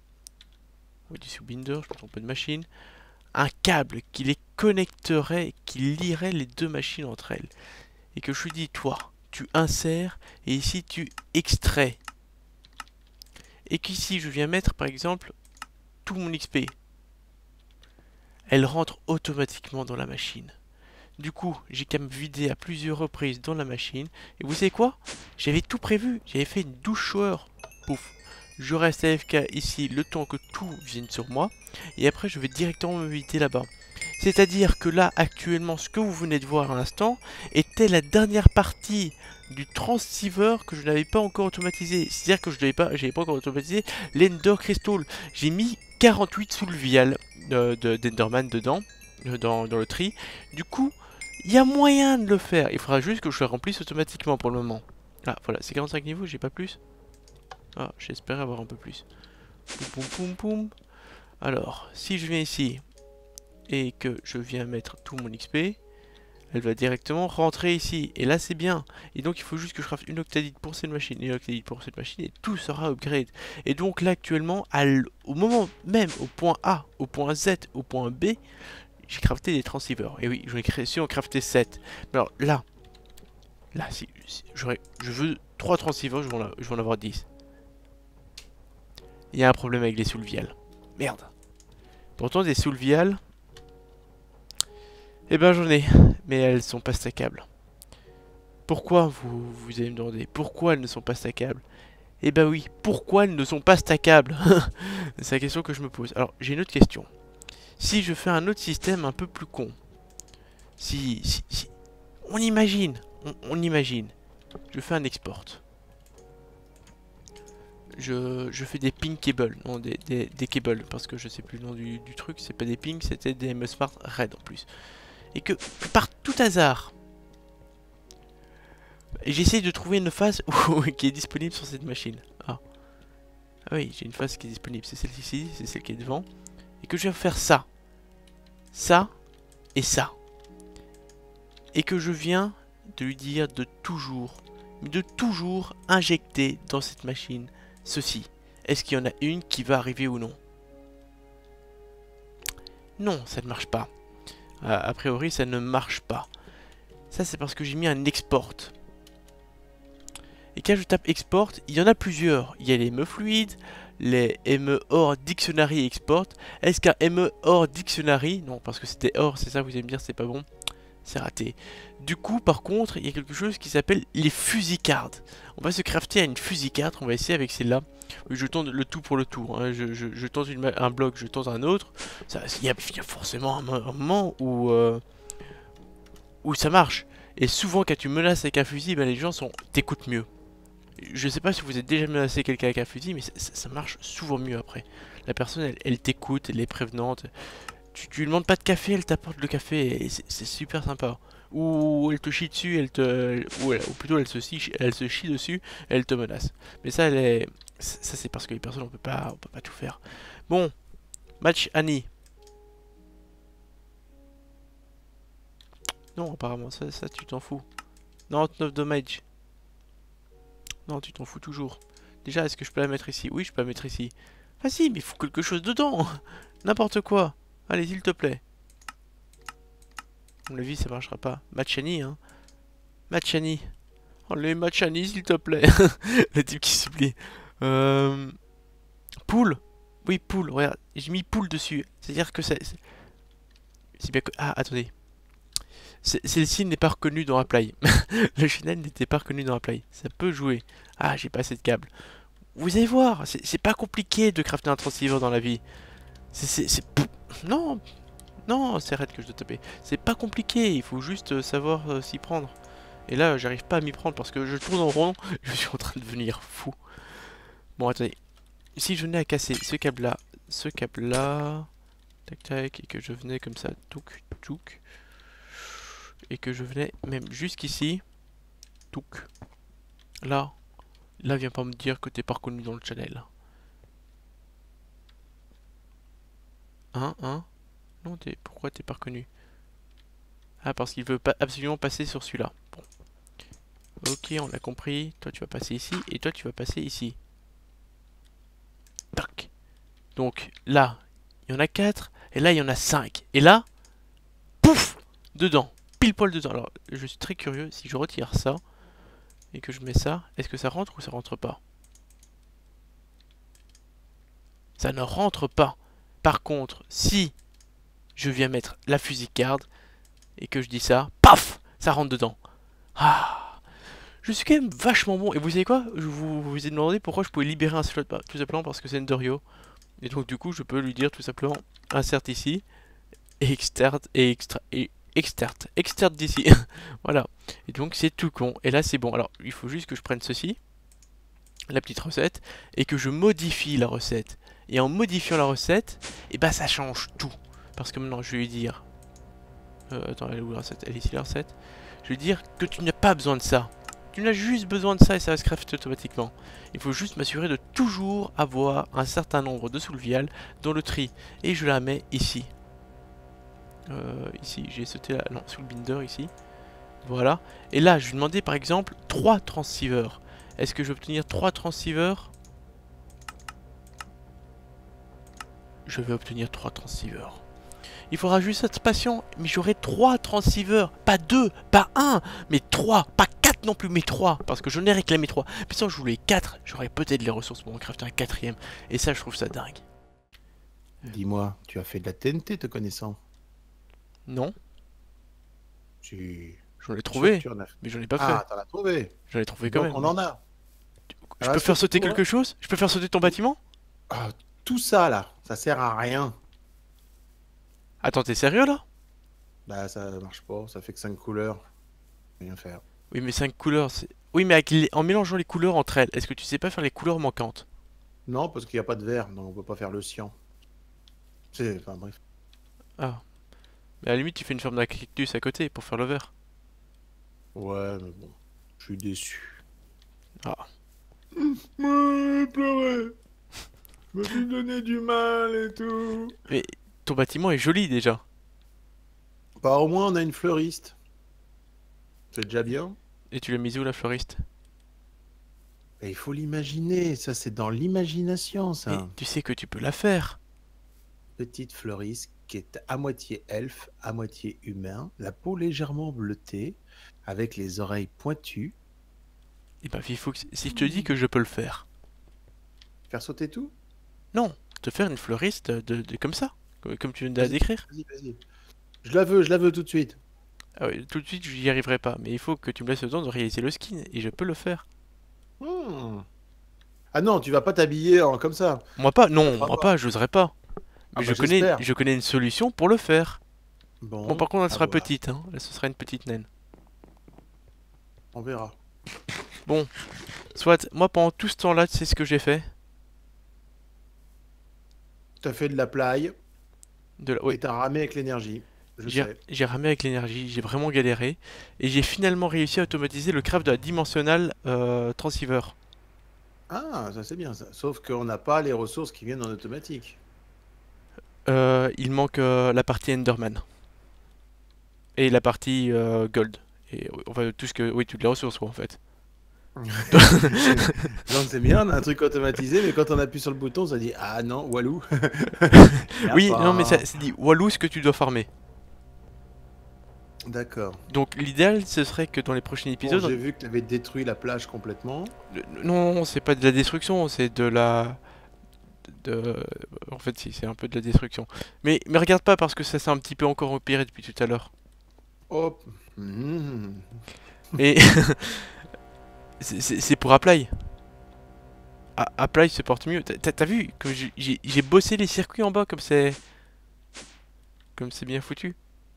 B: oui du Soulbinder, je me trompe pas de machine, un câble qui les connecterait, qui lierait les deux machines entre elles. Et que je lui dis, toi, tu insères et ici tu extrais. Et qu'ici je viens mettre par exemple tout mon XP. Elle rentre automatiquement dans la machine. Du coup, j'ai qu'à me vider à plusieurs reprises dans la machine. Et vous savez quoi? J'avais tout prévu. J'avais fait une douche shower. Pouf. Je reste AFK ici le temps que tout vienne sur moi. Et après, je vais directement me vider là-bas. C'est-à-dire que là, actuellement, ce que vous venez de voir à l'instant était la dernière partie du transceiver que je n'avais pas encore automatisé. C'est-à-dire que je n'avais pas encore automatisé l'Ender Crystal. J'ai mis 48 sous le vial d'Enderman dedans, dans le tri. Du coup, il y a moyen de le faire. Il faudra juste que je le remplisse automatiquement pour le moment. Ah, voilà, c'est 45 niveaux, j'ai pas plus. Ah, j'espérais avoir un peu plus. Poum, poum, poum, poum. Alors, si je viens ici et que je viens mettre tout mon XP, elle va directement rentrer ici. Et là, c'est bien. Et donc, il faut juste que je craft une octadite pour cette machine, une octadite pour cette machine, et tout sera upgrade. Et donc, là, actuellement, au moment même, au point A, au point Z, au point B, j'ai crafté des transceivers. Et oui, j'en ai créé, si on crafté 7. Mais alors, là, si je veux 3 transceivers, je vais en avoir 10. Il y a un problème avec les soulviales. Merde. Pourtant, des soulviales, eh ben j'en ai, mais elles sont pas stackables. Pourquoi, vous allez me demander, pourquoi elles ne sont pas stackables? Eh ben oui, pourquoi elles ne sont pas stackables? C'est la question que je me pose. Alors, j'ai une autre question. Si je fais un autre système un peu plus con, si on imagine, on imagine, je fais un export. Je fais des ping cables, non des cables, parce que je sais plus le nom du truc, c'est pas des pings, c'était des MSmart Red en plus. Et que par tout hasard, j'essaie de trouver une phase qui est disponible sur cette machine. Ah oui, j'ai une phase qui est disponible, c'est celle-ci, c'est celle qui est devant. Et que je viens faire ça, ça et ça. Et que je viens de lui dire de toujours injecter dans cette machine ceci. Est-ce qu'il y en a une qui va arriver ou non? Non, ça ne marche pas. A priori, ça ne marche pas. Ça, c'est parce que j'ai mis un export. Et quand je tape export, il y en a plusieurs. Il y a les ME fluides, les ME or dictionary export. Est-ce qu'un ME or dictionary, non, parce que c'était or, c'est ça, vous allez me dire, c'est pas bon. C'est raté. Du coup, par contre, il y a quelque chose qui s'appelle les fusicards. On va se crafter à une fusicard. On va essayer avec celle-là. Je tente le tout pour le tour. Hein. Je tente un bloc, je tente un autre. Il y a forcément un moment où ça marche. Et souvent, quand tu menaces avec un fusil, ben, les gens t'écoutent mieux. Je sais pas si vous êtes déjà menacé quelqu'un avec un fusil, mais ça marche souvent mieux après. La personne, elle t'écoute, elle est prévenante. Tu lui demandes pas de café, elle t'apporte le café, et c'est super sympa. Ou elle te chie dessus, ou plutôt elle se chie dessus, elle te menace. Mais ça, ça c'est parce que les personnes, on peut pas tout faire. Bon, match Annie. Non, apparemment, ça tu t'en fous. 99 damage. Non, tu t'en fous toujours. Déjà, est-ce que je peux la mettre ici? Oui, je peux la mettre ici. Vas-y, mais il faut quelque chose dedans. N'importe quoi. Allez, s'il te plaît. À mon avis, ça marchera pas. Machani, hein. Machani. Les Machani, s'il te plaît. Le type qui supplie. Poule. Oui, poule. Regarde, j'ai mis poule dessus. C'est-à-dire que c'est bien que... Ah, attendez. Celle-ci n'est pas reconnue dans Apply. Le chenal n'était pas reconnu dans Apply. Ça peut jouer. Ah, j'ai pas assez de câbles. Vous allez voir, c'est pas compliqué de crafter un transceiver dans la vie. Non, non, c'est arrête que je dois taper. C'est pas compliqué, il faut juste savoir s'y prendre. Et là, j'arrive pas à m'y prendre parce que je tourne en rond. Je suis en train de devenir fou. Bon, attendez. Si je venais à casser ce câble-là, tac tac, et que je venais comme ça, touk touk, et que je venais même jusqu'ici, touk, là, viens pas me dire que t'es pas reconnu dans le channel. Hein? Non, pourquoi t'es pas reconnu? Ah, parce qu'il veut pas absolument passer sur celui-là. Bon. Ok, on a compris. Toi, tu vas passer ici, et toi, tu vas passer ici. Tac. Donc, là, il y en a 4, et là, il y en a 5. Et là, pouf, dedans. Pile poil dedans. Alors, je suis très curieux, si je retire ça, et que je mets ça, est-ce que ça rentre ou ça rentre pas? Ça ne rentre pas. Par contre, si je viens mettre la fusilicarde et que je dis ça, paf, ça rentre dedans. Ah, je suis quand même vachement bon. Et vous savez quoi? Je vous ai demandé pourquoi je pouvais libérer un slot. Tout simplement parce que c'est Enderio. Et donc du coup, je peux lui dire tout simplement insert ici et extert d'ici. Voilà. Et donc c'est tout con. Et là c'est bon. Alors il faut juste que je prenne ceci, la petite recette, et que je modifie la recette. Et en modifiant la recette, et bah ça change tout. Parce que maintenant je vais lui dire... attends, elle est où la recette? Elle est ici la recette. Je vais lui dire que tu n'as pas besoin de ça. Tu n'as juste besoin de ça et ça va se crafter automatiquement. Il faut juste m'assurer de toujours avoir un certain nombre de souleviales dans le tri. Et je la mets ici. Ici, j'ai sauté là. Non, sous le binder ici. Voilà. Et là, je lui demandais par exemple 3 transceivers. Est-ce que je vais obtenir 3 transceivers? Je vais obtenir 3 transceivers. Il faudra juste être patient, mais j'aurai 3 transceivers, pas 2, pas 1, mais 3, pas 4 non plus, mais 3, parce que je n'ai réclamé 3. Puis si je voulais 4, j'aurais peut-être les ressources pour en crafter un 4ème, et ça je trouve ça dingue.
A: Dis-moi, tu as fait de la TNT te connaissant?
B: Non,
A: Tu...
B: j'en ai trouvé,
A: tu en as...
B: mais j'en ai pas
A: Ah,
B: fait.
A: t'en as trouvé.
B: J'en ai trouvé quand
A: Donc
B: même.
A: on en a.
B: Je peux faire sauter quelque chose? Je peux faire sauter ton bâtiment?
A: Ah, tout ça là, ça sert à rien.
B: Attends, t'es sérieux là?
A: Bah ça marche pas, ça fait que 5 couleurs. Rien faire.
B: Oui, mais 5 couleurs, c'est... Oui, mais en mélangeant les couleurs entre elles, est-ce que tu sais pas faire les couleurs manquantes?
A: Non, parce qu'il n'y a pas de vert, donc on peut pas faire le cyan. C'est... Enfin bref.
B: Ah. Mais à la limite, tu fais une forme d'un cactus à côté pour faire le vert.
A: Ouais, mais bon, je suis déçu.
B: Ah.
A: Pleurer. Je me suis donné du mal et tout.
B: Mais ton bâtiment est joli déjà.
A: Bah au moins on a une fleuriste. C'est déjà bien.
B: Et tu l'as mise où la fleuriste?
A: Et il faut l'imaginer, ça c'est dans l'imagination
B: Et
A: ça.
B: tu sais que tu peux la faire.
A: Petite fleuriste qui est à moitié elfe, à moitié humain, la peau légèrement bleutée, avec les oreilles pointues.
B: Et bah il faut que... Si je te dis que je peux le faire.
A: Faire sauter tout?
B: Non, te faire une fleuriste comme ça. Comme tu viens de la décrire.
A: Vas-y, vas-y. Je la veux tout de suite.
B: Ah ouais, tout de suite j'y arriverai pas. Mais il faut que tu me laisses le temps de réaliser le skin. Et je peux le faire.
A: Hmm. Ah non, tu vas pas t'habiller comme ça.
B: Moi pas, non,
A: Ah
B: moi
A: bah.
B: pas, j'oserais pas.
A: Ah
B: Mais
A: bah, j'espère.
B: je connais une solution pour le faire. Bon, par contre, elle
A: à
B: sera
A: voir.
B: petite, hein. Là, ce sera une petite naine.
A: On verra.
B: Bon, soit, moi pendant tout ce temps-là, tu sais ce que j'ai fait?
A: T'as fait de la play
B: Oui,
A: et t'as ramé avec l'énergie. Je sais.
B: j'ai ramé avec l'énergie, j'ai vraiment galéré. Et j'ai finalement réussi à automatiser le craft de la dimensional transceiver.
A: Ah, ça c'est bien ça. Sauf qu'on n'a pas les ressources qui viennent en automatique.
B: Il manque la partie Enderman. Et la partie Gold. Et enfin, tout ce que... Oui, toutes les ressources, quoi, en fait.
A: Donc c'est bien, on a un truc automatisé, mais quand on appuie sur le bouton, ça dit ah non, Walou. Y a
B: Oui,
A: pas.
B: non, mais ça c'est dit Walou ce que tu dois farmer.
A: D'accord.
B: Donc l'idéal, ce serait que dans les prochains
A: Bon, j'ai
B: épisodes...
A: vu que tu avais détruit la plage complètement.
B: Non, c'est pas de la destruction, c'est de la... En fait, si, c'est un peu de la destruction. Mais regarde pas, parce que ça s'est un petit peu encore empiré depuis tout à l'heure.
A: Hop. Mhm.
B: Et c'est pour Apply. Apply se porte mieux. T'as vu que j'ai bossé les circuits en bas comme c'est... Comme c'est bien foutu.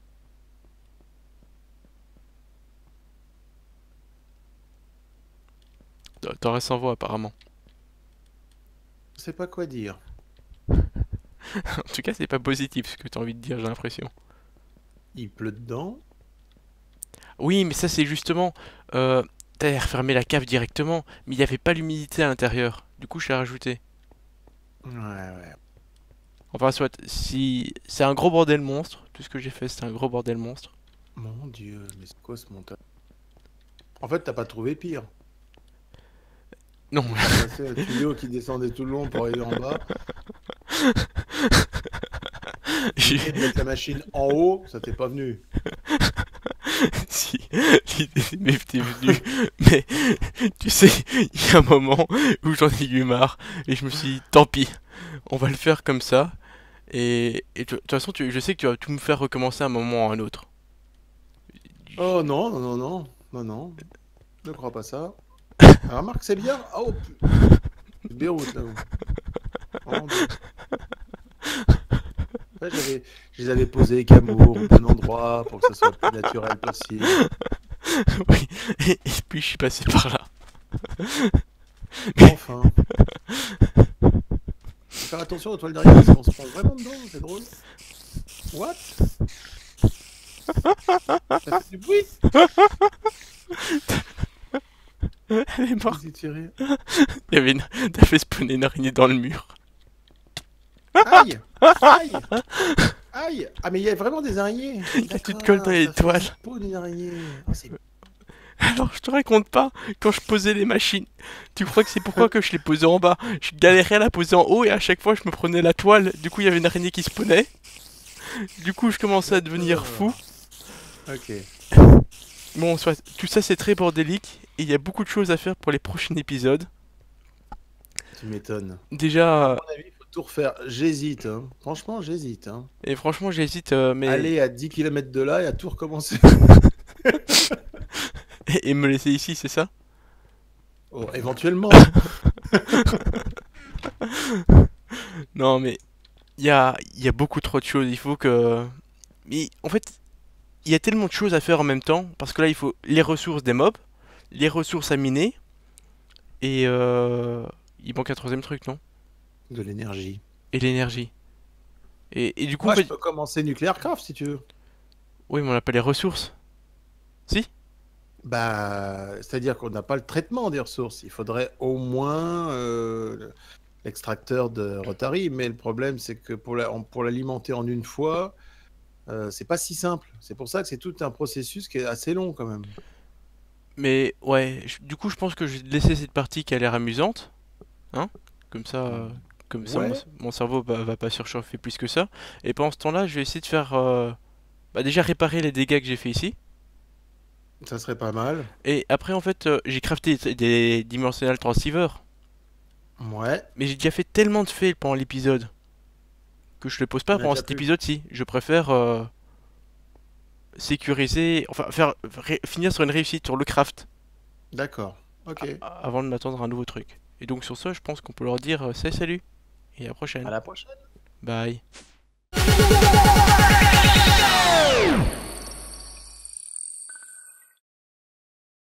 B: T'en restes sans voix apparemment.
A: Je sais pas quoi dire.
B: En tout cas, c'est pas positif ce que t'as envie de dire, j'ai l'impression.
A: Il pleut dedans.
B: Oui, mais ça c'est justement... T'avais refermé la cave directement, mais il n'y avait pas l'humidité à l'intérieur. Du coup, je l'ai rajouté.
A: Ouais, ouais.
B: Enfin, soit, si... C'est un gros bordel monstre. Tout ce que j'ai fait, c'est un gros bordel monstre.
A: Mon Dieu, mais c'est quoi ce montage? En fait, t'as pas trouvé pire.
B: Non,
A: T'as passé un tuyau qui descendait tout le long pour aller en bas.
B: j'ai...
A: L'idée de mettre la machine en haut, ça t'est pas venu.
B: Si, l'idée m'était venue, mais tu sais, il y a un moment où j'en ai eu marre, et je me suis dit, tant pis, on va le faire comme ça, et de toute façon, je sais que tu vas tout me faire recommencer à un moment ou à un autre.
A: Oh non, non, non, non, non, non. Ne crois pas ça. Ah, remarque, c'est bien. Oh, c'est Beyrouth là-haut. Oh, Dieu. Ouais, je les avais posés avec amour, au bon endroit, pour que ça soit le plus naturel possible.
B: Oui, et puis je suis passé par là.
A: Enfin. Faut faire attention aux toiles derrière, parce qu'on se prend vraiment dedans, c'est drôle. What? Ça fait du bruit?
B: Elle est morte.
A: Qu'est-ce que tu rires?
B: T'as fait spawner une araignée dans le mur.
A: Aïe! Aïe! Aïe! Ah, mais il y a vraiment des araignées!
B: Là, tu te colles dans
A: D'accord,
B: les
A: ça fait
B: toiles.
A: spawn une araignée. Ah, c'est...
B: Alors, je te raconte pas, quand je posais les machines, tu crois que c'est pourquoi que je les posais en bas? Je galérais à la poser en haut et à chaque fois je me prenais la toile, du coup il y avait une araignée qui spawnait. Du coup je commençais à devenir fou.
A: Ok.
B: Bon, soit, tout ça c'est très bordélique et il y a beaucoup de choses à faire pour les prochains épisodes.
A: Tu m'étonnes. À
B: Déjà,
A: mon avis, il faut tout refaire. J'hésite, hein. Franchement, j'hésite, hein.
B: et franchement j'hésite, mais...
A: Aller à 10 km de là et à tout recommencer.
B: Et me laisser ici, c'est ça?
A: Oh, éventuellement.
B: Non mais, il y a beaucoup trop de choses, il faut que... Mais en fait, il y a tellement de choses à faire en même temps, parce que là il faut les ressources des mobs, les ressources à miner, et il manque un troisième truc, non?
A: De l'énergie.
B: Et l'énergie. Et du coup, en
A: Moi, je
B: fait...
A: peux commencer Nuclear Craft si tu veux.
B: Oui, mais on n'a pas les ressources. Si?
A: Bah, c'est-à-dire qu'on n'a pas le traitement des ressources. Il faudrait au moins l'extracteur de Rotary, mais le problème, c'est que pour l'alimenter en une fois, c'est pas si simple. C'est pour ça que c'est tout un processus qui est assez long quand même.
B: Mais ouais, du coup, je pense que je vais laisser cette partie qui a l'air amusante. Hein? Comme ça, comme ça
A: Ouais,
B: mon cerveau va pas surchauffer plus que ça. Et pendant ce temps-là, je vais essayer de faire... bah déjà réparer les dégâts que j'ai fait ici.
A: ça serait pas mal.
B: Et après, en fait, j'ai crafté des dimensional transceivers.
A: Ouais,
B: Mais j'ai déjà fait tellement de fails pendant l'épisode que je le pose pas
A: t'en as
B: pendant
A: déjà
B: cet
A: plus.
B: épisode-ci. Je préfère sécuriser, enfin finir sur une réussite sur le craft
A: D'accord. Ok.
B: avant de m'attendre à un nouveau truc. Et donc sur ça, je pense qu'on peut leur dire salut et à la
A: À
B: prochaine.
A: la prochaine.
B: Bye.